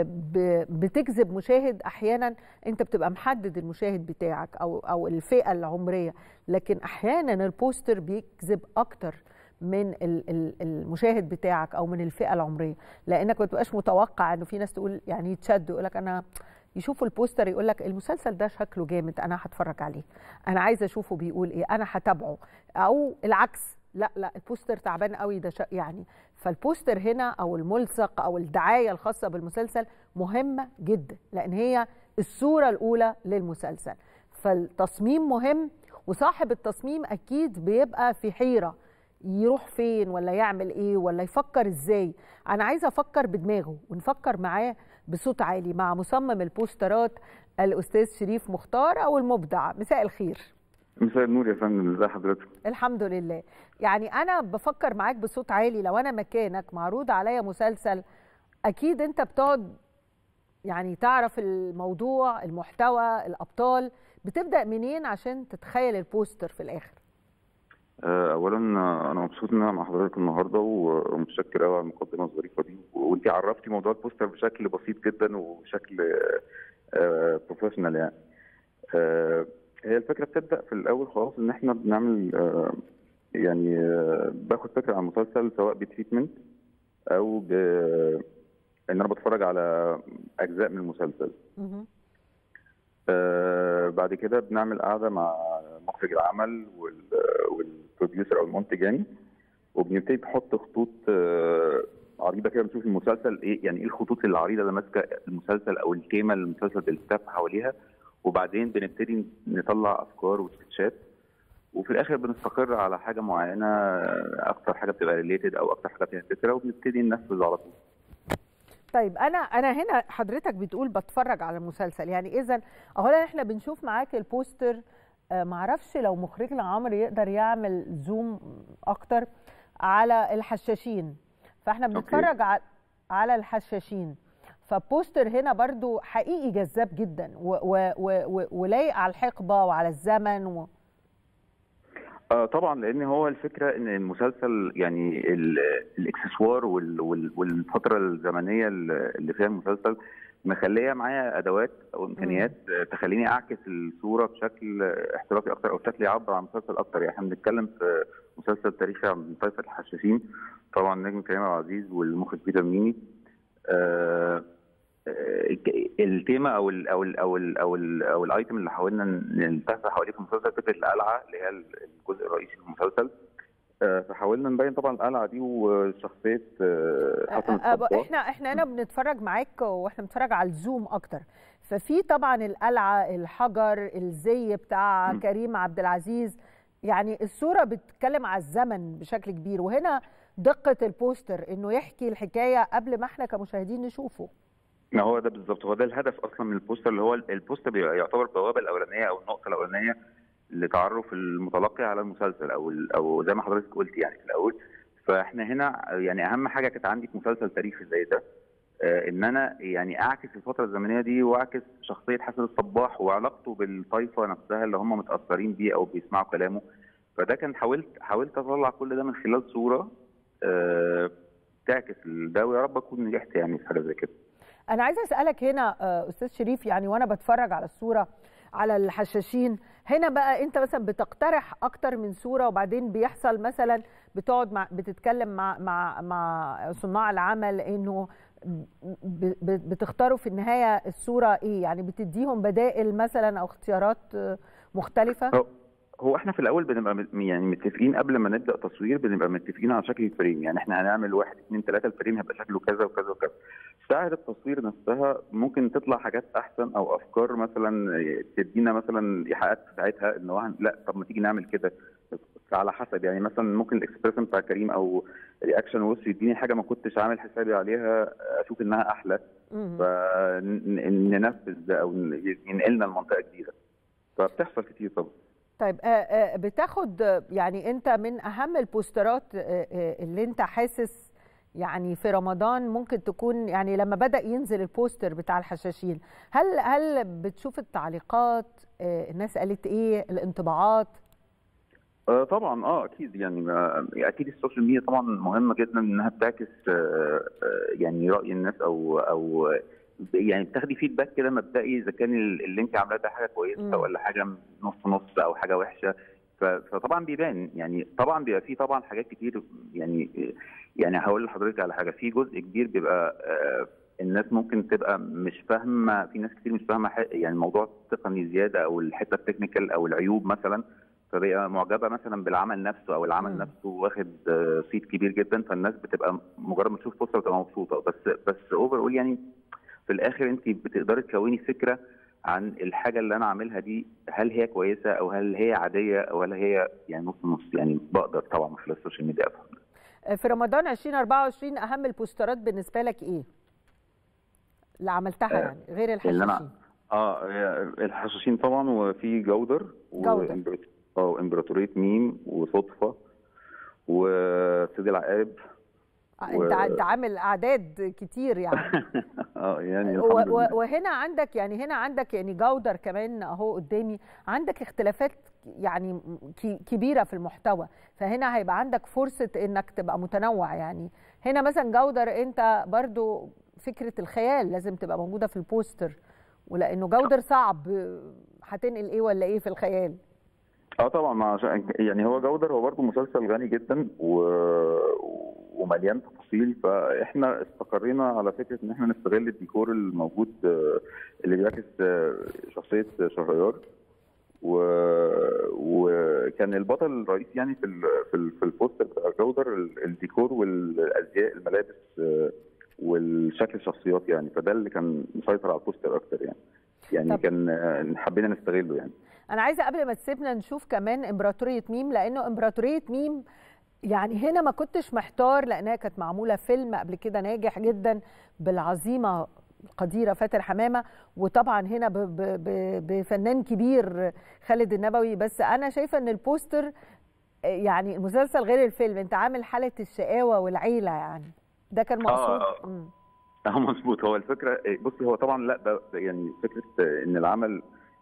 A: بتجذب مشاهد. احيانا انت بتبقى محدد المشاهد بتاعك او الفئه العمريه، لكن احيانا البوستر بيجذب اكتر من المشاهد بتاعك او من الفئه العمريه، لانك ما بتبقاش متوقع انه في ناس تقول يعني يتشد يقول لك انا يشوفوا البوستر يقول لك المسلسل ده شكله جامد انا هتفرج عليه، انا عايزه اشوفه بيقول ايه، انا هتابعه. او العكس، لا البوستر تعبان قوي ده يعني. فالبوستر هنا او الملصق او الدعايه الخاصه بالمسلسل مهمه جدا، لان هي الصوره الاولى للمسلسل. فالتصميم مهم، وصاحب التصميم اكيد بيبقى في حيره يروح فين ولا يعمل ايه ولا يفكر ازاي. انا عايزه افكر بدماغه ونفكر معاه بصوت عالي مع مصمم البوسترات الاستاذ شريف مختار او المبدع. مساء الخير.
I: مساء النور يا فندم، ازي حضرتك؟
A: الحمد لله. يعني انا بفكر معاك بصوت عالي، لو انا مكانك معروض عليا مسلسل اكيد انت بتقعد يعني تعرف الموضوع، المحتوى، الابطال، بتبدا منين عشان تتخيل البوستر في الاخر؟
I: اولا انا مبسوط ان انا مع حضرتك النهارده ومتشكر قوي على المقدمه الظريفه دي، وانت عرفتي موضوع البوستر بشكل بسيط جدا وبشكل بروفيشنال يعني. هي الفكره بتبدا في الاول خالص ان احنا بنعمل يعني باخد فكره عن المسلسل، سواء بتريتمنت او ان انا بتفرج على اجزاء من المسلسل. بعد كده بنعمل قعده مع مخرج العمل والبروديوسر او المنتج يعني، وبنبتدي نحط خطوط عريضه كده، نشوف المسلسل ايه، يعني ايه الخطوط العريضه اللي ماسكه المسلسل او التيمه اللي المسلسل بيلتف حواليها. وبعدين بنبتدي نطلع افكار وسكتشات، وفي الاخر بنستقر على حاجه معينه، اكتر حاجه بتبقى ريليتد او اكتر حاجه فيها فكره، وبنبتدي ننفذ على طول.
A: طيب انا هنا حضرتك بتقول بتفرج على المسلسل، يعني اذا اولا احنا بنشوف معاك البوستر. معرفش لو مخرجنا عمرو يقدر يعمل زوم اكتر على الحشاشين، فاحنا بنتفرج على الحشاشين. فبوستر هنا برضو حقيقي جذاب جدا ولايق على الحقبه وعلى الزمن
I: طبعا، لان هو الفكره ان المسلسل يعني الاكسسوار والفتره الزمنيه اللي فيها المسلسل مخليه معايا ادوات او امكانيات تخليني اعكس الصوره بشكل احترافي اكتر او بشكل يعبر عن المسلسل اكتر. يعني احنا بنتكلم في مسلسل تاريخي عن طائفه الحشاشين، طبعا نجم كريم عبد العزيز والمخرج بيتر ميمي. التيمه او الايتم اللي حاولنا نلتف حواليه في المسلسل فكره القلعه اللي هي الجزء الرئيسي في المسلسل. فحاولنا نبين طبعا القلعه دي وشخصيه حسن الصباح.
A: احنا هنا بنتفرج معاك واحنا بنتفرج على الزوم اكتر، ففي طبعا القلعه، الحجر، الزي بتاع كريم عبد العزيز، يعني الصوره بتتكلم على الزمن بشكل كبير. وهنا دقه البوستر انه يحكي الحكايه قبل ما احنا كمشاهدين نشوفه.
I: ما هو ده بالظبط، هو ده الهدف اصلا من البوستر، اللي هو البوستر يعتبر البوابه الاولانيه او النقطه الاولانيه لتعرف المتلقي على المسلسل او زي ما حضرتك قلت يعني في الاول. فاحنا هنا يعني اهم حاجه كانت عندي في مسلسل تاريخي زي ده ان انا يعني اعكس الفتره الزمنيه دي واعكس شخصيه حسن الصباح وعلاقته بالطائفه نفسها اللي هم متاثرين بيه او بيسمعوا كلامه. فده كان حاولت اطلع كل ده من خلال صوره تعكس ده، ويا رب اكون نجحت يعني في حاجه زي كده.
A: أنا عايزة أسألك هنا أستاذ شريف، يعني وأنا بتفرج على الصورة على الحشاشين هنا بقى، أنت مثلا بتقترح أكتر من صورة وبعدين بيحصل مثلا بتقعد بتتكلم مع صناع العمل إنه بتختاروا في النهايه الصوره ايه؟ يعني بتديهم بدائل مثلا او اختيارات مختلفه؟
I: هو احنا في الاول بنبقى يعني متفقين قبل ما نبدا تصوير، بنبقى متفقين على شكل الفريم، يعني احنا هنعمل 1 2 3 الفريم هيبقى شكله كذا وكذا وكذا. ساعه التصوير نفسها ممكن تطلع حاجات احسن او افكار مثلا تدينا مثلا ايحاءات في ساعتها ان هو لا طب ما تيجي نعمل كده، على حسب يعني مثلا ممكن الاكسبريشن بتاع كريم او رياكشن وش يديني حاجه ما كنتش عامل حسابي عليها اشوف انها احلى، فننفذ ده او ينقلنا لمنطقه جديده، فبتحصل كتير طبعا.
A: طيب بتاخد يعني انت من اهم البوسترات اللي انت حاسس يعني في رمضان ممكن تكون يعني لما بدأ ينزل البوستر بتاع الحشاشين، هل بتشوف التعليقات الناس قالت ايه الانطباعات؟
I: طبعا اكيد يعني اكيد السوشيال ميديا طبعا مهمه جدا انها بتعكس يعني راي الناس او يعني بتاخدي فيدباك كده مبدئي اذا كان اللي انت عاملاه ده حاجه كويسه ولا حاجه نص نص او حاجه وحشه، فطبعا بيبان يعني طبعا بيبقى فيه طبعا حاجات كتير يعني هقول لحضرتك على حاجه، في جزء كبير بيبقى الناس ممكن تبقى مش فاهمه، في ناس كتير مش فاهمه يعني الموضوع تقني زياده او الحته التكنيكال او العيوب مثلا، فبقى معجبه مثلا بالعمل نفسه او العمل نفسه واخد صيت كبير جدا، فالناس بتبقى مجرد ما تشوف بوستر بتبقى مبسوطه، بس اوفر اول يعني في الاخر انت بتقدري تكوني فكره عن الحاجه اللي انا عاملها دي، هل هي كويسه او هل هي عاديه او هل هي يعني نص نص، يعني بقدر طبعا من خلال السوشيال ميديا افهم.
A: في رمضان 2024 اهم البوسترات بالنسبه لك ايه؟ اللي عملتها يعني غير الحشاشين.
I: الحشاشين طبعا، وفي جودر وامبراطوريه ميم وصدفه وسيد العقاب.
A: انت عامل اعداد كتير يعني.
I: يعني
A: وهنا عندك يعني جودر كمان اهو قدامي، عندك اختلافات يعني كبيره في المحتوى، فهنا هيبقى عندك فرصه انك تبقى متنوع. يعني هنا مثلا جودر انت برضو فكره الخيال لازم تبقى موجوده في البوستر، ولانه جودر صعب هتنقل ايه ولا ايه في الخيال.
I: طبعا يعني هو جودر هو برضه مسلسل غني جدا ومليان تفاصيل، فاحنا استقرينا على فكره ان احنا نستغل الديكور الموجود اللي بيعكس شخصيه شهريار، وكان البطل الرئيسي يعني في البوستر بتاع جودر الديكور والازياء الملابس والشكل الشخصيات يعني، فده اللي كان مسيطر على البوستر اكتر يعني كان حبينا نستغله يعني.
A: انا عايزه قبل ما تسيبنا نشوف كمان امبراطوريه ميم، لانه امبراطوريه ميم يعني هنا ما كنتش محتار لانها كانت معموله فيلم قبل كده ناجح جدا بالعظيمه القديره فاتن حمامه، وطبعا هنا بفنان كبير خالد النبوي، بس انا شايفه ان البوستر يعني المسلسل غير الفيلم، انت عامل حاله الشقاوه والعيله يعني ده كان مقصود.
I: مظبوط. هو الفكره بصي هو طبعا لا ده يعني فكره ان العمل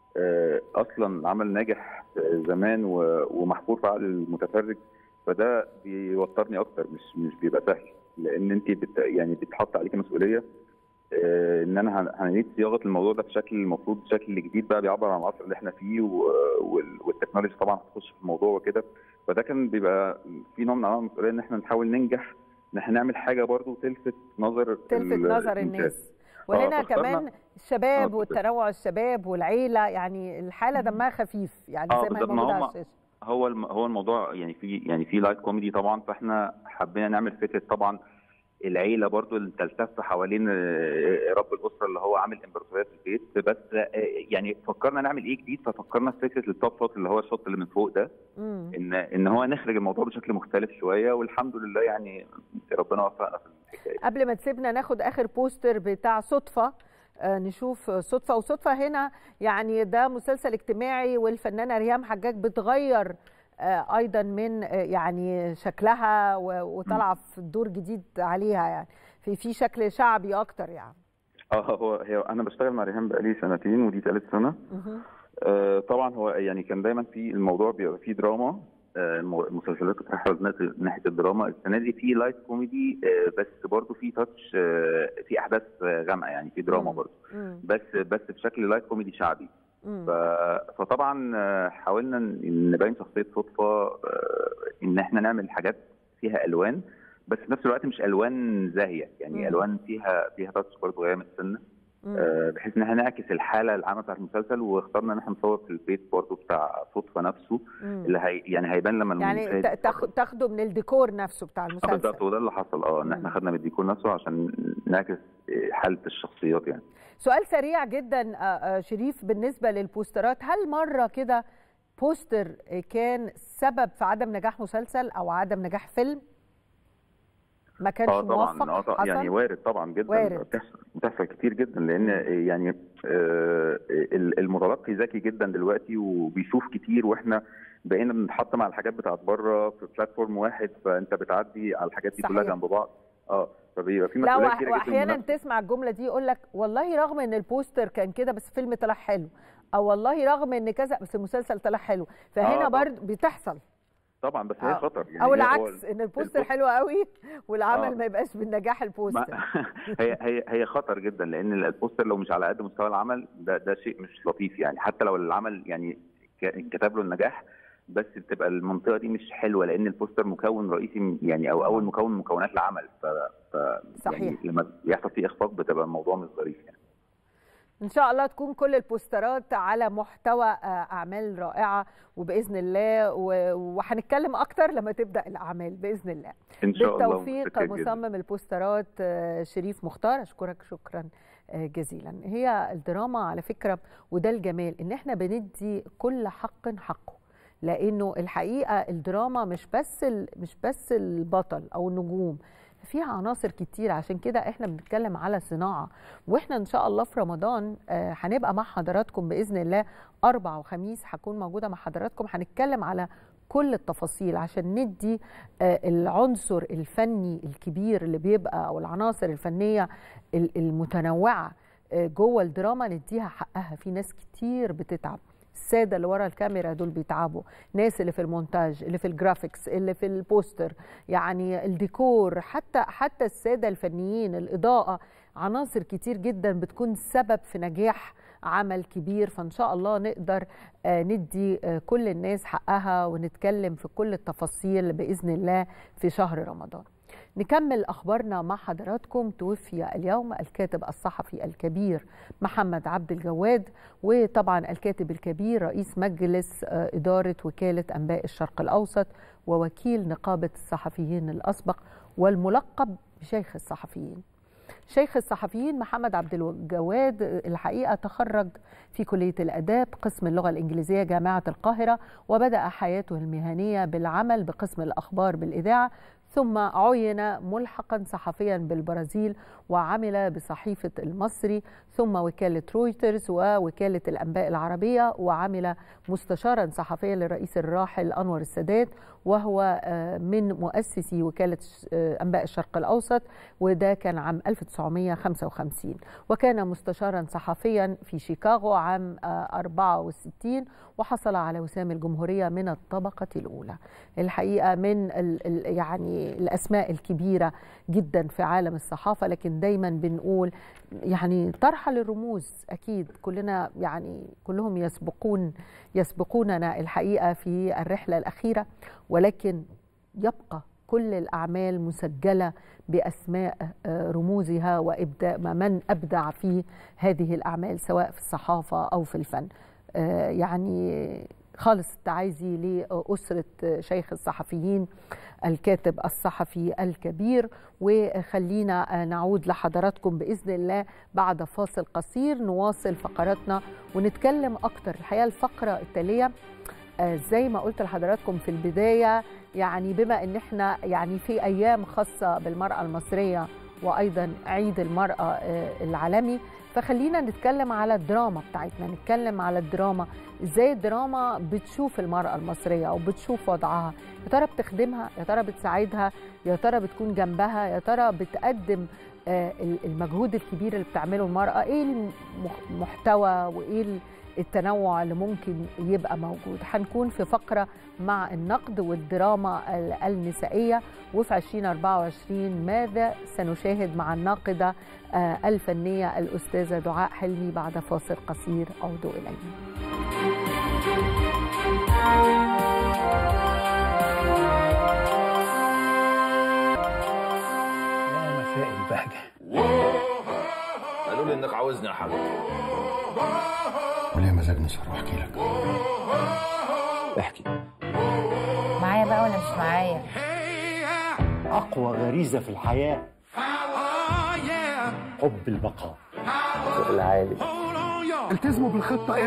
I: اصلا عمل ناجح زمان ومحفور في عقل المتفرج، فده بيوترني اكتر، مش بيبقى سهل، لان انت يعني بيتحط عليكي مسؤوليه ان انا هنعيد صياغه الموضوع ده بشكل المفروض شكل جديد بقى بيعبر عن العصر اللي احنا فيه، والتكنولوجيا طبعا هتخش في الموضوع وكده، فده كان بيبقى في نوع من انواع المسؤوليه ان احنا نحاول ننجح ان احنا نعمل حاجه برضو تلفت نظر
A: الناس. وهنا كمان الشباب والتنوع الشباب والعيله، يعني الحاله دمها خفيف يعني زي ما هي موجوده على الشاشه.
I: هو الموضوع يعني في لايت كوميدي طبعا، فاحنا حبينا نعمل فكره طبعا العيله برضو اللي تلتف حوالين رب الاسره اللي هو عامل امبراطوريه في البيت، بس يعني فكرنا نعمل ايه جديد، ففكرنا في فكره التوب شوت اللي هو الشوت اللي من فوق ده، ان هو نخرج الموضوع بشكل مختلف شويه، والحمد لله يعني ربنا وفقنا في الحكايه.
A: قبل ما تسيبنا ناخد اخر بوستر بتاع صدفه، نشوف صدفه. وصدفه هنا يعني ده مسلسل اجتماعي، والفنانه ريهام حجاج بتغير ايضا من يعني شكلها وطالعه في دور جديد عليها، يعني في شكل شعبي اكتر يعني.
I: هو انا بشتغل مع ريهام بقالي سنتين ودي ثالث سنه. طبعا هو يعني كان دايما في الموضوع بيبقى فيه دراما، المسلسلات كانت رايحه ناحيه الدراما، السنه دي في لايت كوميدي بس برضه في تاتش في احداث غامقه يعني في دراما برضه، بس بشكل لايت كوميدي شعبي. فطبعا حاولنا نبين شخصيه صدفه ان احنا نعمل حاجات فيها الوان، بس في نفس الوقت مش الوان زاهيه، يعني الوان فيها تاتش برضه غامق سنه، بحيث ان احنا نعكس الحاله العامه بتاعت المسلسل. واخترنا ان احنا نصور في البيت برضه بتاع صدفه نفسه، اللي يعني هيبان لما
A: يعني تاخده من الديكور نفسه بتاع المسلسل.
I: بالظبط، وده اللي حصل. ان احنا خدنا من الديكور نفسه عشان نعكس حاله الشخصيات يعني.
A: سؤال سريع جدا شريف، بالنسبه للبوسترات، هل مره كده بوستر كان سبب في عدم نجاح مسلسل او عدم نجاح فيلم؟ ما كانش موفق؟
I: طبعا يعني وارد طبعا جدا، بتحصل كتير جدا، لان يعني المتلقي ذكي جدا دلوقتي وبيشوف كتير، واحنا بقينا بنتحط مع الحاجات بتاعت بره في بلاتفورم واحد، فانت بتعدي على الحاجات دي كلها جنب بعض. فبيبقى في مسؤوليه كتير جدا.
A: واحيانا تسمع الجمله دي يقول لك والله رغم ان البوستر كان كده بس الفيلم طلع حلو، او والله رغم ان كذا بس المسلسل طلع حلو، فهنا برضه بتحصل
I: طبعا. بس هي خطر يعني،
A: او العكس، ان البوستر حلو قوي والعمل ما يبقاش بالنجاح البوستر.
I: هي خطر جدا، لان البوستر لو مش على قد مستوى العمل ده شيء مش لطيف يعني. حتى لو العمل يعني كتب له النجاح، بس بتبقى المنطقه دي مش حلوه، لان البوستر مكون رئيسي يعني، او اول مكون من مكونات العمل.
A: صحيح.
I: يعني لما بيحصل فيه اخفاق بتبقى الموضوع مش ظريف يعني.
A: ان شاء الله تكون كل البوسترات على محتوى اعمال رائعه وباذن الله، وهنتكلم اكتر لما تبدا الاعمال باذن الله.
I: ان شاء الله.
A: بالتوفيق مصمم البوسترات شريف مختار، اشكرك شكرا جزيلا. هي الدراما على فكره، وده الجمال، ان احنا بندي كل حق حقه، لانه الحقيقه الدراما مش بس البطل او النجوم، فيها عناصر كتير. عشان كده احنا بنتكلم على صناعه، واحنا ان شاء الله في رمضان هنبقى مع حضراتكم باذن الله، 4 وخميس هكون موجوده مع حضراتكم، هنتكلم على كل التفاصيل عشان ندي العنصر الفني الكبير اللي بيبقى، او العناصر الفنيه المتنوعه جوه الدراما نديها حقها. في ناس كتير بتتعب، الساده اللي ورا الكاميرا دول بيتعبوا، ناس اللي في المونتاج، اللي في الجرافيكس، اللي في البوستر، يعني الديكور، حتى الساده الفنيين، الاضاءه، عناصر كتير جدا بتكون سبب في نجاح عمل كبير. فان شاء الله نقدر ندي كل الناس حقها ونتكلم في كل التفاصيل باذن الله في شهر رمضان. نكمل أخبارنا مع حضراتكم. توفي اليوم الكاتب الصحفي الكبير محمد عبد الجواد، وطبعا الكاتب الكبير رئيس مجلس إدارة وكالة أنباء الشرق الأوسط ووكيل نقابة الصحفيين الأسبق، والملقب بشيخ الصحفيين. شيخ الصحفيين محمد عبد الجواد الحقيقة تخرج في كلية الآداب قسم اللغة الإنجليزية جامعة القاهرة، وبدأ حياته المهنية بالعمل بقسم الأخبار بالإذاعة، ثم عين ملحقا صحفيا بالبرازيل وعمل بصحيفة المصري، ثم وكالة رويترز ووكالة الأنباء العربية، وعمل مستشارا صحفيا للرئيس الراحل أنور السادات، وهو من مؤسسي وكالة أنباء الشرق الأوسط، وده كان عام 1955. وكان مستشارا صحفيا في شيكاغو عام 64، وحصل على وسام الجمهورية من الطبقة الأولى. الحقيقة من يعني الأسماء الكبيرة جدا في عالم الصحافة، لكن دايما بنقول يعني طرح للرموز، أكيد كلنا يعني كلهم يسبقوننا الحقيقة في الرحلة الأخيرة، ولكن يبقى كل الأعمال مسجلة بأسماء رموزها وإبداع من أبدع في هذه الأعمال سواء في الصحافة أو في الفن. يعني خالص التعازي لأسرة شيخ الصحفيين الكاتب الصحفي الكبير. وخلينا نعود لحضراتكم بإذن الله بعد فاصل قصير، نواصل فقراتنا ونتكلم أكتر. الحقيقة الفقرة التالية زي ما قلت لحضراتكم في البداية، يعني بما ان احنا يعني في ايام خاصة بالمرأة المصرية وايضا عيد المرأة العالمي، فخلينا نتكلم على الدراما بتاعتنا، نتكلم على الدراما، ازاي الدراما بتشوف المرأة المصرية او بتشوف وضعها، يا ترى بتخدمها، يا ترى بتساعدها، يا ترى بتكون جنبها، يا ترى بتقدم المجهود الكبير اللي بتعمله المرأة، ايه المحتوى وايه التنوع اللي ممكن يبقى موجود. هنكون في فقرة مع النقد والدراما النسائية، وفي 2024 ماذا سنشاهد مع الناقدة الفنية الأستاذة دعاء حلمي بعد فاصل قصير. عودوا إلينا.
J: بهجه.
K: قالوا لي انك عاوزني يا حاج.
J: وليه مزاج نسهر واحكي لك. احكي.
L: معايا بقى ولا مش معايا؟
M: اقوى غريزه في الحياه حب البقاء.
J: العالي.
M: التزموا بالخطه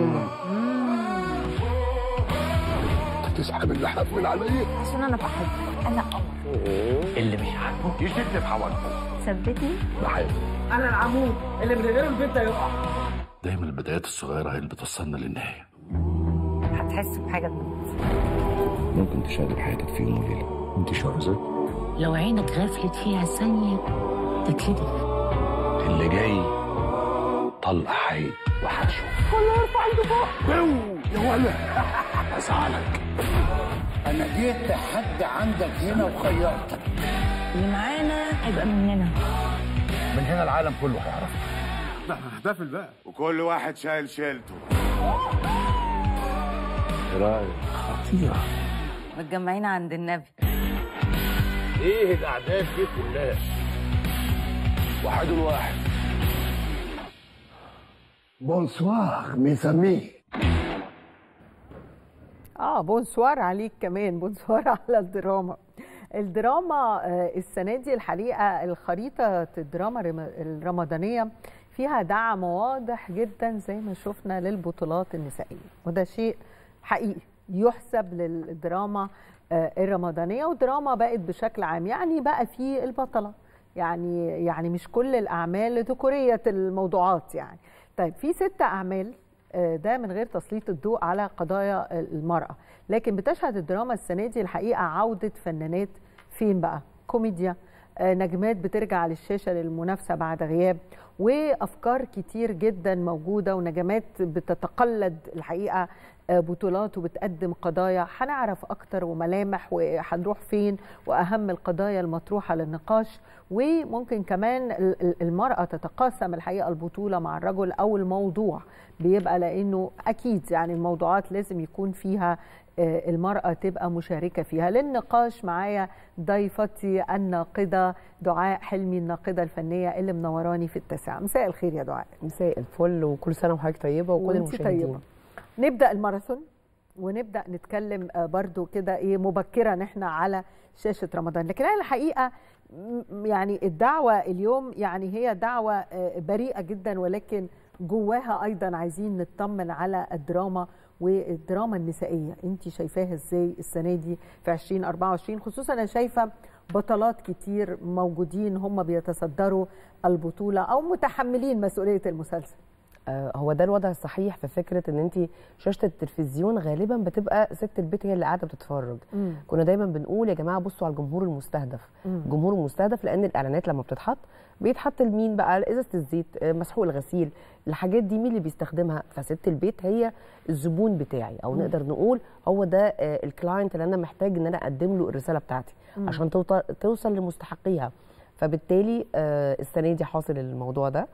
J: تسحب اللحاف من عليا
L: عشان انا بحبك. انا قمر.
M: اللي مش عاجبه يشدني في حواجبه.
L: ثبتني.
J: بحب.
N: انا العمود اللي من غيره البيت ده يقع.
J: دايما البدايات الصغيره هي اللي بتوصلنا للنهايه.
L: هتحس بحاجه دلوقتي.
J: ممكن تشقلب حياتك في يوم وليله. انت شارزة.
L: لو عينك غفلت فيها ثانيه تتلدغ.
J: اللي جاي طلق حي وهتشوف.
N: كله يرفع ايده فوق.
J: يا ولا هزعلك.
M: انا جيت لحد عندك هنا وخيرتك.
L: اللي معانا هيبقى مننا.
J: من هنا العالم كله هيعرفك.
M: ده احنا هنحتفل بقى وكل واحد شايل شيلته.
J: رايك خطيره.
L: متجمعين عند النبي.
K: ايه الاعداد دي كلها؟
J: واحد الواحد.
M: بونسوار ميزامي.
A: بونسوار عليك كمان، بونسوار على الدراما. الدراما السنة دي الحقيقة الخريطة الدراما الرمضانية فيها دعم واضح جدا زي ما شفنا للبطولات النسائية، وده شيء حقيقي يحسب للدراما الرمضانية. والدراما بقت بشكل عام يعني بقى في البطلة، يعني مش كل الأعمال ذكورية الموضوعات يعني. طيب في 6 أعمال ده من غير تسليط الضوء على قضايا المرأة، لكن بتشهد الدراما السنة دي الحقيقة عودة فنانات فين بقى؟ كوميديا، نجمات بترجع للشاشة للمنافسة بعد غياب، وأفكار كتير جدا موجودة، ونجمات بتتقلد الحقيقة بطولات وبتقدم قضايا. هنعرف أكتر وملامح وهنروح فين وأهم القضايا المطروحة للنقاش، وممكن كمان المرأة تتقاسم الحقيقة البطولة مع الرجل أو الموضوع بيبقى، لأنه أكيد يعني الموضوعات لازم يكون فيها المرأة تبقى مشاركة فيها. للنقاش معايا ضيفتي الناقدة دعاء حلمي، الناقدة الفنية اللي منوراني في التاسعة. مساء الخير يا دعاء.
O: مساء الفل، وكل سنة وحضرتك طيبة وكل المشاهدين طيبة.
A: نبدأ الماراثون ونبدأ نتكلم برضو كده مبكرا احنا على شاشة رمضان، لكن أنا الحقيقة يعني الدعوة اليوم يعني هي دعوة بريئة جدا، ولكن جواها أيضا عايزين نطمن على الدراما والدراما النسائية. انت شايفاها ازاي السنة دي في 2024؟ خصوصا انا شايفة بطلات كتير موجودين هم بيتصدروا البطولة او متحملين مسؤولية المسلسل.
O: هو ده الوضع الصحيح في فكرة ان انت شاشة التلفزيون غالبا بتبقى ست البيت هي اللي قاعدة بتتفرج. كنا دايما بنقول يا جماعة بصوا على الجمهور المستهدف. الجمهور المستهدف لان الاعلانات لما بيتحط لمين بقى؟ ازازة الزيت، مسحوق الغسيل، الحاجات دي مين اللي بيستخدمها؟ فست البيت هي الزبون بتاعي، او نقدر نقول هو ده الكلاينت اللي انا محتاج ان انا اقدم له الرسالة بتاعتي عشان توصل لمستحقيها. فبالتالي السنة دي حاصل الموضوع ده.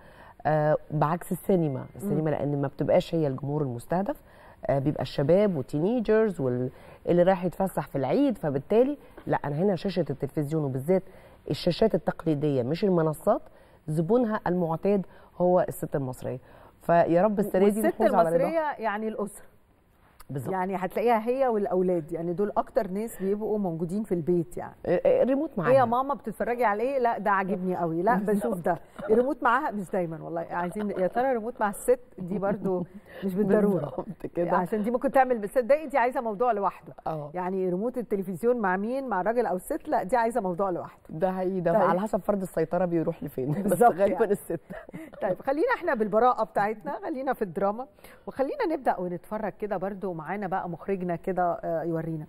O: بعكس السينما لان ما بتبقاش هي الجمهور المستهدف، بيبقى الشباب والتينيجرز واللي رايح يتفسح في العيد. فبالتالي لا، انا هنا شاشه التلفزيون وبالذات الشاشات التقليديه مش المنصات زبونها المعتاد هو الست المصريه. فيا رب السنه دي
A: نحوز على المصريه يعني الاسره بالظبط، يعني هتلاقيها هي والاولاد، يعني دول اكتر ناس بيبقوا موجودين في البيت. يعني
O: الريموت معاها،
A: يا ماما بتتفرجي على ايه؟ لا ده عاجبني قوي، لا بشوف ده. الريموت معاها مش دايما والله، عايزين يا ترى الريموت مع الست دي برضو مش بالضروره كده، عشان دي ممكن تعمل بالست ده دي عايزه موضوع لوحده. يعني ريموت التلفزيون مع مين؟ مع الراجل او الست؟ لا دي عايزه موضوع لوحده.
O: ده حقيقي، ده على حسب فرد السيطره بيروح لفين، بس غالبا يعني الست.
A: طيب خلينا احنا بالبراءه بتاعتنا، خلينا في الدراما، وخلينا نبدا ونتفرج كده برضو. معانا بقى مخرج كده يورينا.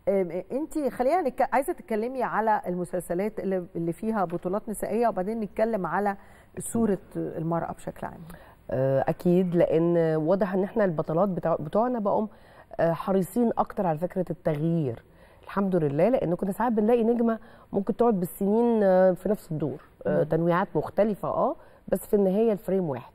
A: انت خلينا عايزه تتكلمي على المسلسلات اللي فيها بطولات نسائيه، وبعدين نتكلم على صوره المراه بشكل عام.
O: اكيد، لان واضح ان احنا البطولات بتوعنا بقوا حريصين اكتر على فكره التغيير، الحمد لله، لان كنا ساعات بنلاقي نجمه ممكن تقعد بالسنين في نفس الدور، تنويعات مختلفه بس في النهايه الفريم واحد.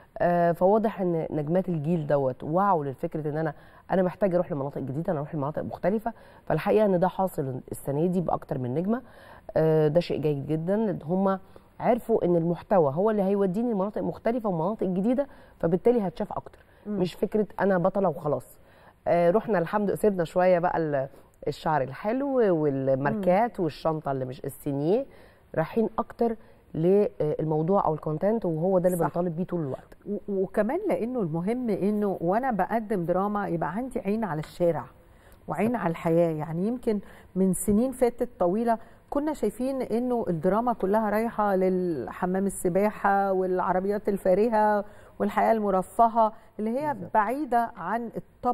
O: فواضح ان نجمات الجيل دوت وعوا للفكره ان انا محتاجه اروح لمناطق جديده، انا اروح لمناطق مختلفه. فالحقيقه ان ده حاصل السنه دي باكتر من نجمه. ده شيء جيد جدا. هم عرفوا ان المحتوى هو اللي هيوديني لمناطق مختلفه ومناطق جديده، فبالتالي هتشاف اكتر. مش فكره انا بطله وخلاص. رحنا الحمد سيبنا شويه بقى الشعر الحلو والماركات والشنطه اللي مش السينيه، رايحين اكتر للموضوع او الكونتنت، وهو ده اللي بنطالب بيه طول الوقت.
A: وكمان لانه المهم انه وانا بقدم دراما يبقى عندي عين على الشارع وعين على الحياه. يعني يمكن من سنين فاتت طويله كنا شايفين انه الدراما كلها رايحه للحمام السباحه والعربيات الفارهه والحياه المرفهه اللي هي بعيده عن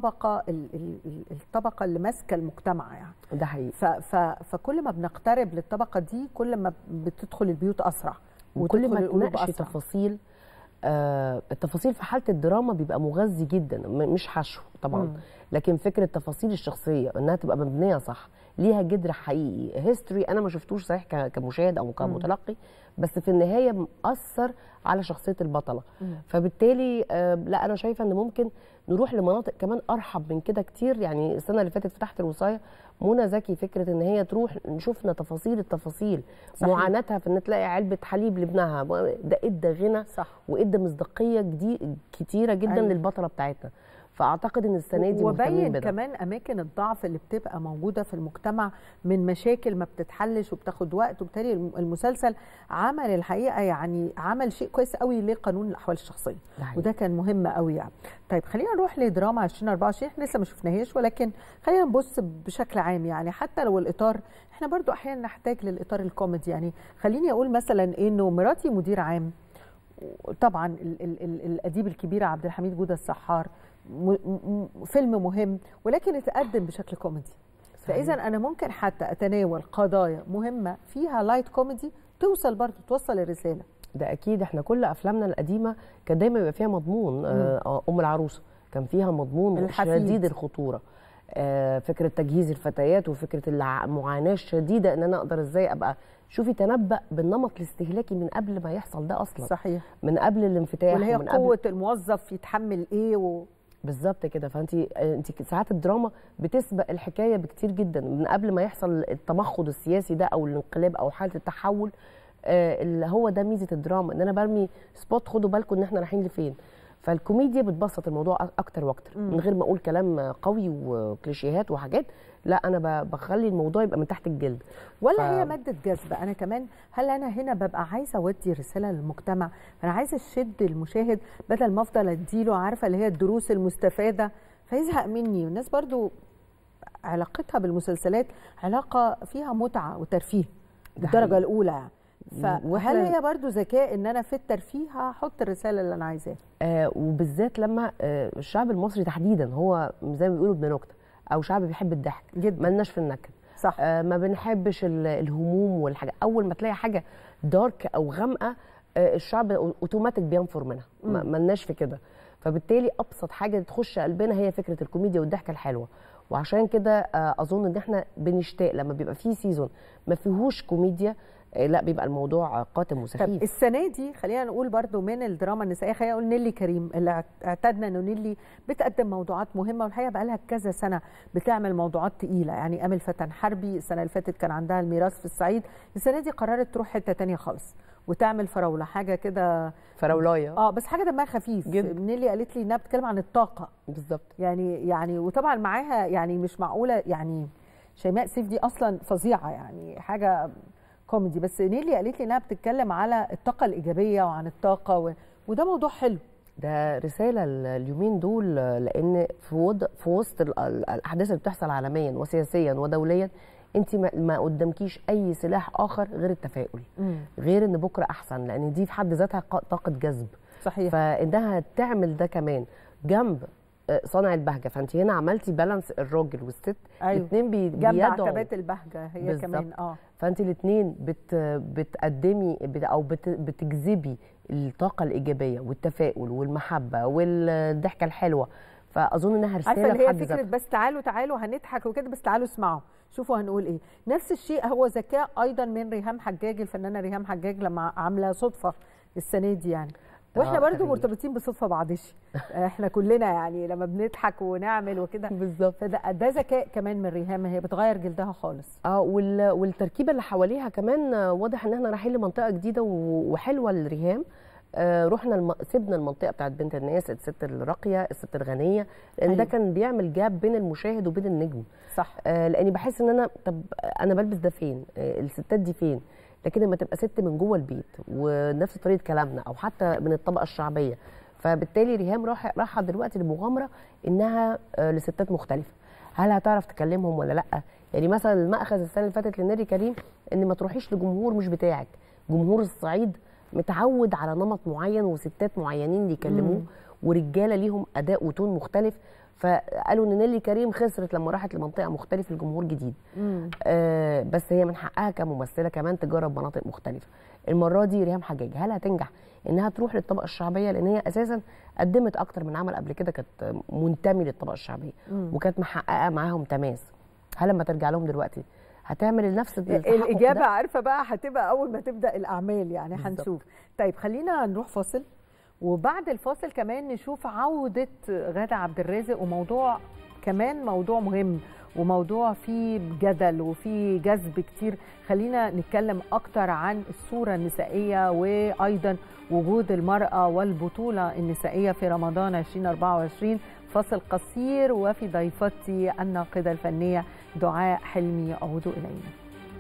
A: الطبقه اللي ماسكه المجتمع يعني.
O: ده حقيقي.
A: فكل ما بنقترب للطبقه دي كل ما بتدخل البيوت اسرع
O: وكل ما تناقش تفاصيل. التفاصيل في حاله الدراما بيبقى مغذي جدا، مش حشو طبعا. لكن فكره التفاصيل الشخصيه انها تبقى مبنيه صح، ليها جذر حقيقي. هيستوري انا ما شفتوش صحيح كمشاهد او كمتلقي، بس في النهايه مأثر على شخصيه البطله. فبالتالي لا انا شايفه ان ممكن نروح لمناطق كمان ارحب من كده كتير. يعني السنه اللي فاتت فتحت الوصايه منى زكي، فكره ان هي تروح نشوفنا تفاصيل التفاصيل، معاناتها في ان تلاقي علبه حليب لابنها، ده ادى غنى وادى مصداقيه كتيره جدا للبطله بتاعتنا. فاعتقد ان السنه دي
A: وبين كمان اماكن الضعف اللي بتبقى موجوده في المجتمع من مشاكل ما بتتحلش وبتاخد وقت، وبالتالي المسلسل عمل الحقيقه يعني عمل شيء كويس قوي لقانون الاحوال الشخصيه، وده كان مهم قوي يعني. طيب خلينا نروح لدراما 2024، احنا لسه ما شفناهاش ولكن خلينا نبص بشكل عام. يعني حتى لو الاطار احنا برضو احيانا نحتاج للاطار الكوميدي. يعني خليني اقول مثلا انه مراتي مدير عام، طبعا الاديب الكبير عبد الحميد جودة السحار، فيلم مهم ولكن اتقدم بشكل كوميدي. فاذا انا ممكن حتى اتناول قضايا مهمه فيها لايت كوميدي توصل برضه توصل الرساله.
O: ده اكيد. احنا كل افلامنا القديمه كان دايما بيبقى فيها مضمون. ام العروسه كان فيها مضمون شديد الخطوره. فكره تجهيز الفتيات وفكره المعاناه الشديده ان انا اقدر ازاي ابقى شوفي تنبأ بالنمط الاستهلاكي من قبل ما يحصل ده اصلا.
A: صحيح.
O: من قبل الانفتاح
A: واللي هي قوه الموظف يتحمل ايه
O: بالظبط كده. فانت ساعات الدراما بتسبق الحكايه بكتير جدا من قبل ما يحصل التمخض السياسي ده او الانقلاب او حاله التحول. اللي هو ده ميزه الدراما، ان انا برمي سبوت خدوا بالكم ان احنا رايحين لفين. فالكوميديا بتبسط الموضوع اكتر واكتر من غير ما اقول كلام قوي وكليشيهات وحاجات. لا انا بخلي الموضوع يبقى من تحت الجلد.
A: ولا هي ماده جذب. انا كمان هل انا هنا ببقى عايزه اودي رساله للمجتمع، انا عايزه اشد المشاهد بدل ما افضل اديله عارفه اللي هي الدروس المستفاده فيزهق مني. والناس برضو علاقتها بالمسلسلات علاقه فيها متعه وترفيه بالدرجه الاولى يعني. فهل هي برضو ذكاء ان انا في الترفيه هحط الرساله اللي انا عايزاها؟
O: وبالذات لما الشعب المصري تحديدا هو زي ما بيقولوا ابن نكته او شعب بيحب الضحك جدا، مالناش في النكد.
A: صح.
O: ما بنحبش الهموم والحاجه. اول ما تلاقي حاجه دارك او غامقه الشعب اوتوماتيك بينفر منها. مالناش في كده. فبالتالي ابسط حاجه تخش قلبنا هي فكره الكوميديا والضحكه الحلوه. وعشان كده اظن ان احنا بنشتاق لما بيبقى فيه سيزون ما فيهوش كوميديا، لا بيبقى الموضوع قاتم وسخيف.
A: طب السنه دي خلينا نقول برضو من الدراما النسائيه، خلينا نقول نيلي كريم اللي اعتدنا انه نيلي بتقدم موضوعات مهمه، والحقيقه بقى لها كذا سنه بتعمل موضوعات تقيله. يعني امل فتن حربي السنه اللي فاتت كان عندها الميراث في الصعيد، السنه دي قررت تروح حته ثانيه خالص وتعمل فراوله، حاجه كده
O: فراولايه
A: بس حاجه دمها خفيف جدا. نيلي قالت لي انها بتتكلم عن الطاقه
O: بالظبط.
A: يعني وطبعا معاها يعني مش معقوله يعني شيماء سيف دي اصلا فظيعه يعني حاجه كوميدي، بس نيلي قالت لي انها بتتكلم على الطاقه الايجابيه وعن الطاقه وده موضوع حلو.
O: ده رساله اليومين دول، لان في وسط الاحداث اللي بتحصل عالميا وسياسيا ودوليا انت ما قدامكيش اي سلاح اخر غير التفاؤل. غير ان بكره احسن، لان دي في حد ذاتها طاقه جذب.
A: صحيح.
O: فانها تعمل ده كمان جنب صانع البهجه. فانت هنا عملتي بالانس الراجل والست.
A: أيوة.
O: الاثنين
A: جنب عتبات البهجه هي بالزبط. كمان
O: فانت الاثنين بتقدمي او بتجذبي الطاقه الايجابيه والتفاؤل والمحبه والضحكه الحلوه. فاظن انها رساله
A: عارفه اللي هي فكره بس تعالوا هنضحك وكده، بس تعالوا اسمعوا شوفوا هنقول ايه. نفس الشيء هو ذكاء ايضا من ريهام حجاج، الفنانه ريهام حجاج لما عامله صدفه السنه دي يعني. واحنا برضو مرتبطين بصدفه بعضش. احنا كلنا يعني لما بنضحك ونعمل وكده
O: بالظبط.
A: فده ذكاء كمان من ريهام، هي بتغير جلدها خالص.
O: والتركيبه اللي حواليها كمان واضح ان احنا رايحين لمنطقه جديده وحلوه لريهام. رحنا سيبنا المنطقه بتاعت بنت الناس، الست الراقيه، الست الغنيه، لان ده كان بيعمل جاب بين المشاهد وبين النجم.
A: صح.
O: لاني بحس ان انا طب انا بلبس ده فين؟ الستات دي فين؟ لكن لما تبقى ست من جوه البيت ونفس طريقه كلامنا او حتى من الطبقه الشعبيه، فبالتالي ريهام راحه دلوقتي لمغامره انها لستات مختلفه. هل هتعرف تكلمهم ولا لا؟ يعني مثلا المأخذ السنه اللي فاتت لنيلي كريم ان ما تروحيش لجمهور مش بتاعك، جمهور الصعيد متعود على نمط معين وستات معينين اللي يكلموه ورجاله ليهم اداء وتون مختلف، فقالوا ان نيلي كريم خسرت لما راحت لمنطقه مختلفه لجمهور جديد. بس هي من حقها كممثله كمان تجرب مناطق مختلفه. المره دي ريهام حجاج هل هتنجح انها تروح للطبقه الشعبيه؟ لان هي اساسا قدمت اكتر من عمل قبل كده كانت منتمي للطبقه الشعبيه وكانت محققه معاهم تماس. هل لما ترجع لهم دلوقتي هتعمل نفس
A: الاجابه؟ عارفه بقى هتبقى اول ما تبدا الاعمال يعني هنشوف. طيب خلينا نروح فاصل، وبعد الفاصل كمان نشوف عوده غادة عبد الرازق، وموضوع كمان موضوع مهم وموضوع فيه جدل وفيه جذب كتير. خلينا نتكلم اكتر عن الصوره النسائيه وايضا وجود المراه والبطوله النسائيه في رمضان 2024. فاصل قصير وفي ضيفتي الناقده الفنيه دعاء حلمي. عودوا الينا.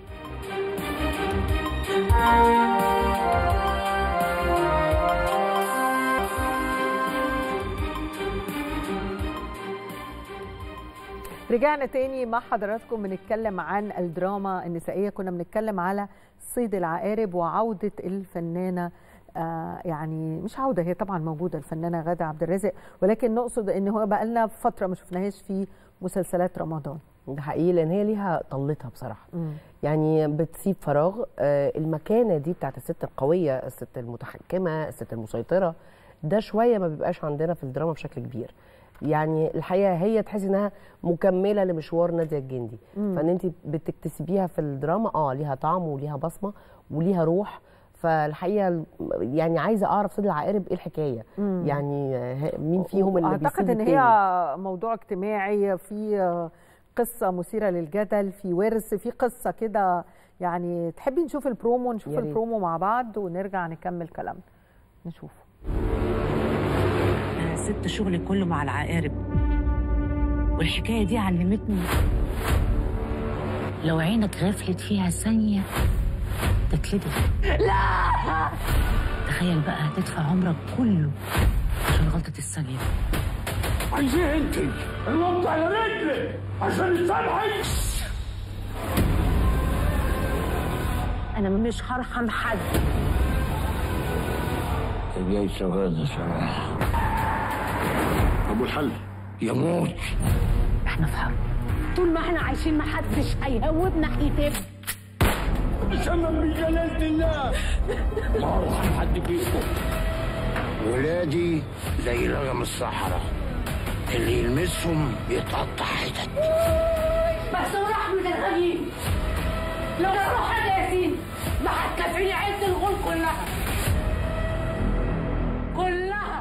A: رجعنا تاني مع حضراتكم بنتكلم عن الدراما النسائية. كنا بنتكلم على صيد العقارب وعودة الفنانة، يعني مش عودة، هي طبعا موجودة الفنانة غادة عبد الرازق، ولكن نقصد ان هو بقى لنا فترة ما شفناهاش في مسلسلات رمضان.
O: ده حقيقي، لان هي ليها طلتها بصراحة. يعني بتسيب فراغ. المكانة دي بتاعت الست القوية، الست المتحكمة، الست المسيطرة، ده شوية ما بيبقاش عندنا في الدراما بشكل كبير. يعني الحقيقه هي تحس انها مكمله لمشوار ناديه الجندي، فان انت بتكتسبيها في الدراما ليها طعم وليها بصمه وليها روح. فالحقيقه يعني عايزه اعرف صيد العقارب ايه الحكايه، يعني مين فيهم اللي
A: اعتقد ان هي موضوع اجتماعي، في قصه مثيره للجدل، في ورث، في قصه كده. يعني تحبي نشوف البرومو؟ نشوف البرومو مع بعض ونرجع نكمل كلامنا. نشوفه.
L: سبت شغلي كله مع العقارب، والحكايه دي علمتني لو عينك غفلت فيها ثانيه تتلدغ. لا تخيل بقى هتدفع عمرك كله عشان غلطه الثانيه.
K: عايزين انت الوقت على رجلي عشان تسامحي.
L: انا مش هرحم حد.
K: جاي شغال صراحه. طب والحل؟ يموت.
L: احنا في حرب، طول ما احنا عايشين محدش هيهوبنا هيتب.
K: شمم بجلالة الله ما هرحم حد فيكم. ولادي زي لغم الصحراء، اللي يلمسهم يتقطع حتت.
N: بس ورحمة الغنيم لو روح حاجة ياسين ما هتكفيني عيلة الغول كلها كلها.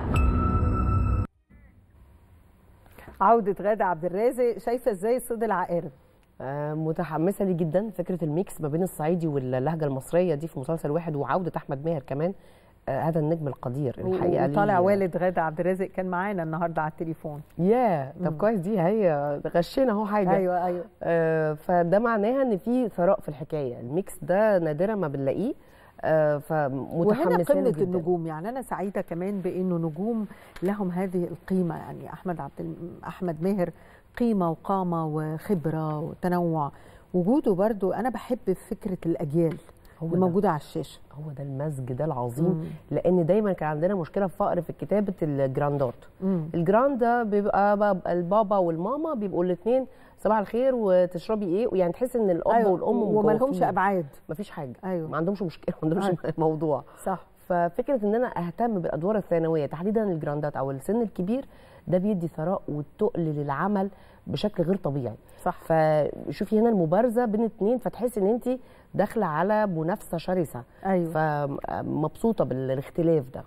A: عودة غادة عبد الرازق، شايفة ازاي صيد العقارب؟
O: متحمسة ليه جدا. فكرة الميكس ما بين الصعيدي واللهجة المصرية دي في مسلسل واحد، وعودة أحمد ماهر كمان، هذا النجم القدير الحقيقة.
A: وطالع والد غادة عبد الرازق كان معانا النهارده على التليفون.
O: طب كويس، دي هي غشينا اهو حاجة.
A: ايوه
O: فده معناها ان في ثراء في الحكاية. الميكس ده نادرا ما بنلاقيه. فمتحمسين
A: وهنا قمة
O: جدا
A: النجوم. يعني أنا سعيدة كمان بأنه نجوم لهم هذه القيمة. يعني أحمد ماهر قيمة وقامة وخبرة وتنوع. وجوده برضو أنا بحب فكرة الأجيال اللي موجودة على الشاشة.
O: هو ده المزج ده العظيم. لأن دايما كان عندنا مشكلة في فقر في كتابة الجراندات. الجراند ده بيبقى البابا والماما بيبقوا الاثنين صباح الخير وتشربي ايه، ويعني تحس ان الاب والام
A: وما لهمش ابعاد،
O: مفيش حاجه.
A: ما
O: عندهمش مشكله، ما عندهمش موضوع.
A: صح.
O: ففكره ان انا اهتم بالادوار الثانويه تحديدا الجراندات او السن الكبير، ده بيدي ثراء وتقل للعمل بشكل غير طبيعي.
A: صح.
O: فشوفي هنا المبارزه بين اثنين، فتحسي ان انت داخله على منافسه شرسه.
A: ايوه.
O: فمبسوطه بالاختلاف ده.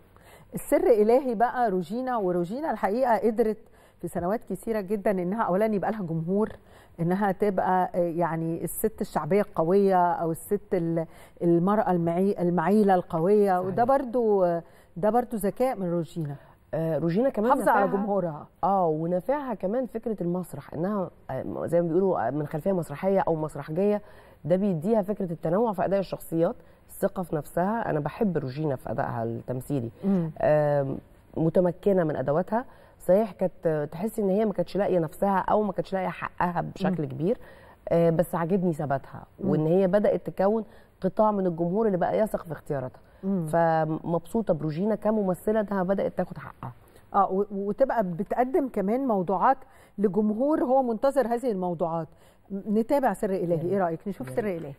A: السر الهي بقى روجينا، وروجينا الحقيقه قدرت في سنوات كثيره جدا انها اولا يبقى لها جمهور، انها تبقى يعني الست الشعبيه القويه او الست المراه المعيله القويه. صحيح. وده برضو ذكاء من روجينا.
O: روجينا كمان
A: حافظه على جمهورها.
O: ونفعها كمان فكره المسرح، انها زي ما بيقولوا من خلفيه مسرحيه او مسرحجيه، ده بيديها فكره التنوع في اداء الشخصيات، الثقه في نفسها. انا بحب روجينا في ادائها التمثيلي. متمكنه من ادواتها. صحيح كانت تحسي ان هي ما كانتش لاقيه نفسها او ما كانتش لاقيه حقها بشكل كبير، بس عاجبني ثباتها، وان هي بدات تكون قطاع من الجمهور اللي بقى يثق في اختياراتها. فمبسوطه بروجينا كممثله انها بدات تاخد حقها.
A: وتبقى بتقدم كمان موضوعات لجمهور هو منتظر هذه الموضوعات. نتابع سر الهي، ايه رايك نشوف سر الهي؟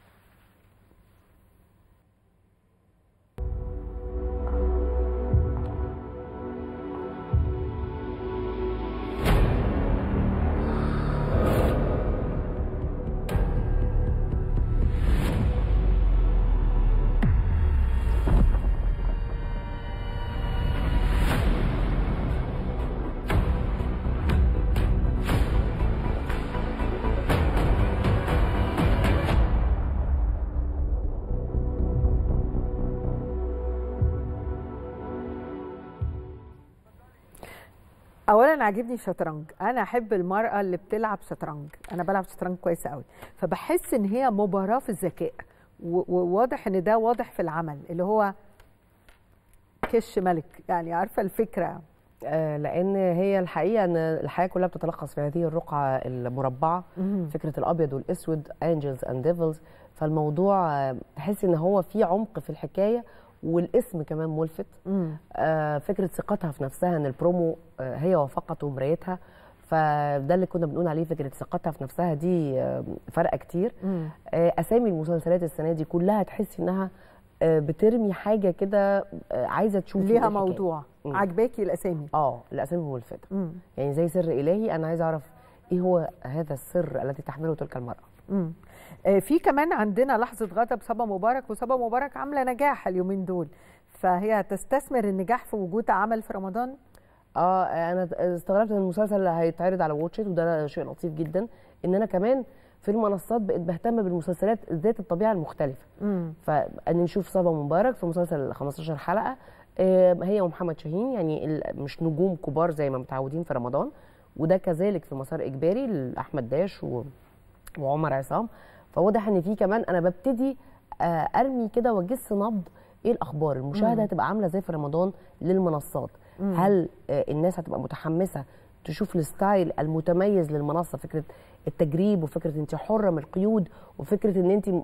A: اولا عاجبني الشطرنج، انا احب المراه اللي بتلعب شطرنج، انا بلعب شطرنج كويس قوي، فبحس ان هي مباراه في الذكاء، وواضح ان ده واضح في العمل اللي هو كش ملك، يعني عارفه الفكره.
O: لان هي الحقيقه ان الحياه كلها بتتلخص في هذه الرقعه المربعه، فكره الابيض والاسود انجلز اند ديفلز. فالموضوع تحسي ان هو في عمق في الحكايه، والاسم كمان ملفت. فكره ثقتها في نفسها، ان البرومو هي وفقت ومرايتها، فده اللي كنا بنقول عليه، فكره ثقتها في نفسها دي فرقه كتير. اسامي المسلسلات السنه دي كلها تحسي انها بترمي حاجه كده، عايزه تشوفي
A: ليها موضوع. عجباكي الاسامي؟
O: الاسامي ملفته. يعني زي سر الهي، انا عايزه اعرف ايه هو هذا السر الذي تحمله تلك المراه.
A: في كمان عندنا لحظه غضب صبا مبارك، وصبا مبارك عامله نجاح اليومين دول، فهي هتستثمر النجاح في وجود عمل في رمضان.
O: انا استغربت ان المسلسل اللي هيتعرض على واتشت، وده شيء لطيف جدا، ان انا كمان في المنصات بقيت بهتم بالمسلسلات ذات الطبيعه المختلفه. فان نشوف صبا مبارك في مسلسل 15 حلقه، هي ومحمد شاهين، يعني مش نجوم كبار زي ما متعودين في رمضان، وده كذلك في مسار اجباري لاحمد داش وعمر عصام. فواضح ان في كمان انا ببتدي ارمي كده واجس نبض ايه الاخبار، المشاهده هتبقى عامله زي في رمضان للمنصات. هل الناس هتبقى متحمسه تشوف الستايل المتميز للمنصه، فكره التجريب، وفكره انت حره من القيود، وفكره ان انت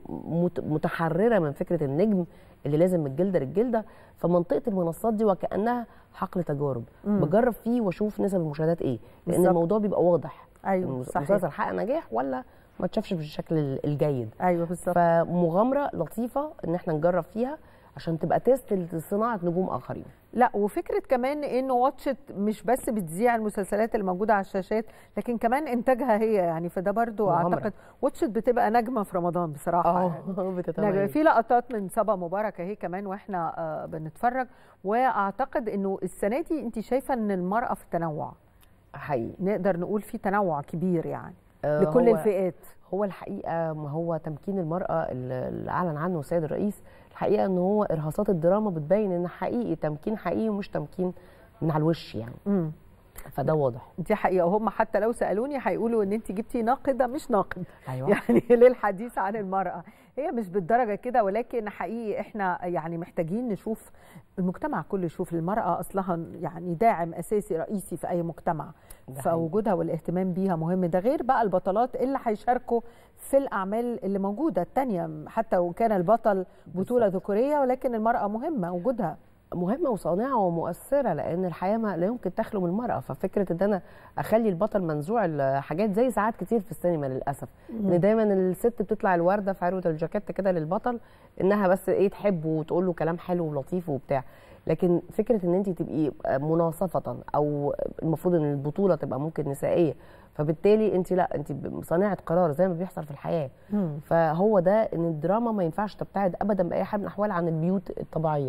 O: متحرره من فكره النجم اللي لازم من الجلده للجلده. فمنطقه المنصات دي وكانها حقل تجارب، بجرب فيه واشوف نسب المشاهدات ايه، لان بالزبط. الموضوع بيبقى واضح.
A: ايوه صحيح.
O: المسلسل حقق نجاح ولا ما تشافش بالشكل الجيد.
A: ايوه بالظبط.
O: فمغامره لطيفه ان احنا نجرب فيها عشان تبقى تيست لصناعه نجوم اخرين.
A: لا، وفكره كمان انه واتشت مش بس بتذيع المسلسلات اللي موجوده على الشاشات، لكن كمان انتاجها هي، يعني فده برضو اعتقد واتشت بتبقى نجمه في رمضان بصراحه.
O: بتتميز.
A: في لقطات من صبا مبارك اهي كمان واحنا بنتفرج، واعتقد انه السنه دي انت شايفه ان المراه في تنوع
O: حقيقي،
A: نقدر نقول في تنوع كبير يعني لكل الفئات.
O: هو الحقيقه ما هو تمكين المراه اللي اعلن عنه السيد الرئيس، الحقيقه ان هو ارهاصات الدراما بتبين ان حقيقي تمكين حقيقي ومش تمكين من على الوش يعني. فده واضح.
A: دي حقيقه، وهم حتى لو سالوني هيقولوا ان انت جبتي ناقده مش ناقد.
O: أيوة.
A: يعني للحديث عن المراه، هي مش بالدرجه كده، ولكن حقيقي احنا يعني محتاجين نشوف المجتمع كله يشوف المراه اصلها يعني داعم اساسي رئيسي في اي مجتمع، فوجودها والاهتمام بيها مهم. ده غير بقى البطلات اللي هيشاركوا في الاعمال اللي موجوده الثانيه، حتى وكان البطل بطوله ذكوريه، ولكن المراه مهمه، وجودها
O: مهمه وصانعه ومؤثره، لان الحياه لا يمكن تخلو من المراه. ففكره ان انا اخلي البطل منزوع الحاجات زي ساعات كتير في السينما للاسف، ان دايما الست بتطلع الورده في عروه الجاكيت كده للبطل، انها بس ايه تحبه وتقول له كلام حلو ولطيف وبتاع. لكن فكره ان انت تبقي مناصفه، او المفروض ان البطوله تبقى ممكن نسائيه، فبالتالي انت لا، انت صانعه قرار زي ما بيحصل في الحياه. فهو ده ان الدراما ما ينفعش تبتعد ابدا باي حال من الاحوال عن البيوت الطبيعيه.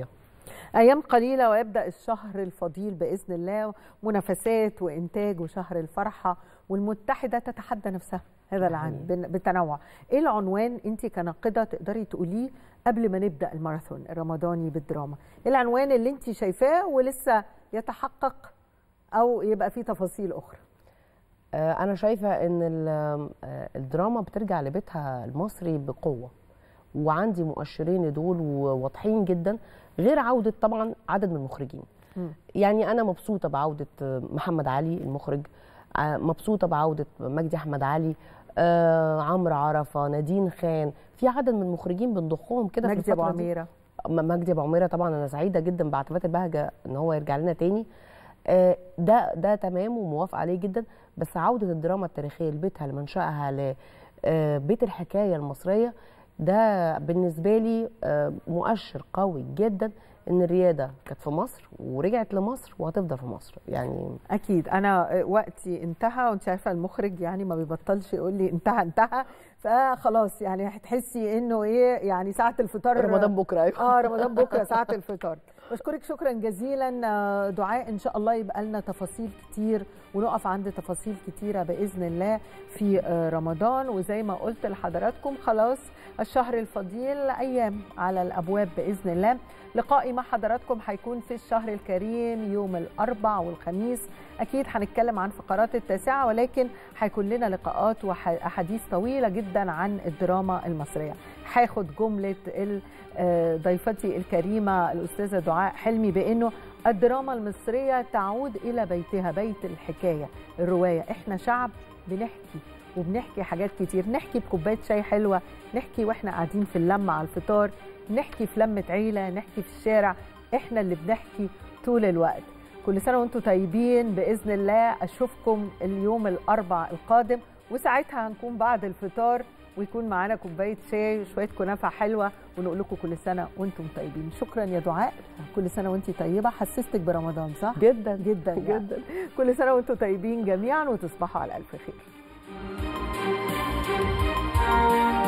A: أيام قليلة ويبدأ الشهر الفضيل بإذن الله، منافسات وإنتاج وشهر الفرحة، والمتحدة تتحدى نفسها هذا العام بالتنوع. إيه العنوان أنت كناقدة تقدري تقوليه قبل ما نبدأ الماراثون الرمضاني بالدراما؟ إيه العنوان اللي أنت شايفاه ولسه يتحقق أو يبقى فيه تفاصيل أخرى؟
O: أنا شايفة إن الدراما بترجع لبيتها المصري بقوة، وعندي مؤشرين دول واضحين جدا، غير عودة طبعا عدد من المخرجين. يعني أنا مبسوطة بعودة محمد علي المخرج، مبسوطة بعودة مجدي أحمد علي، عمرو عرفة، نادين خان، في عدد من المخرجين بنضخهم كده في
A: مجدي أبو عميرة.
O: مجدي أبو عميرة طبعا أنا سعيدة جدا بعتبات البهجة إن هو يرجع لنا تاني. ده تمام وموافقة عليه جدا، بس عودة الدراما التاريخية لبيتها لمنشأها لبيت الحكاية المصرية، ده بالنسبة لي مؤشر قوي جدا ان الرياده كانت في مصر ورجعت لمصر وهتفضل في مصر. يعني
A: اكيد انا وقتي انتهى، وانت عارفه المخرج يعني ما بيبطلش يقول لي انتهى، فخلاص يعني هتحسي انه ايه، يعني ساعه الفطار
O: رمضان بكره. ايوه
A: رمضان بكره ساعه الفطار. بشكرك شكرا جزيلا دعاء، ان شاء الله يبقى لنا تفاصيل كتير ونقف عند تفاصيل كتيره باذن الله في رمضان. وزي ما قلت لحضراتكم خلاص الشهر الفضيل ايام على الابواب باذن الله. لقائي مع حضراتكم هيكون في الشهر الكريم يوم الاربعاء والخميس، اكيد هنتكلم عن فقرات التاسعه، ولكن هيكون لنا لقاءات واحاديث طويله جدا عن الدراما المصريه. هاخد جمله ضيفتي الكريمه الاستاذه دعاء حلمي بانه الدراما المصريه تعود الى بيتها، بيت الحكايه، الروايه. احنا شعب بنحكي حاجات كتير، نحكي بكوبايه شاي حلوه، نحكي واحنا قاعدين في اللمه على الفطار، نحكي في لمه عيله، نحكي في الشارع، احنا اللي بنحكي طول الوقت. كل سنه وانتم طيبين باذن الله. اشوفكم اليوم الاربعاء القادم، وساعتها هنكون بعد الفطار ويكون معانا كوبايه شاي وشويه كنافه حلوه، ونقول لكم كل سنه وانتم طيبين. شكرا يا دعاء، كل سنه وانتي طيبه. حسستك برمضان صح؟
O: جدا
A: جدا جدا. كل سنه وانتم طيبين جميعا، وتصبحوا على الف خير.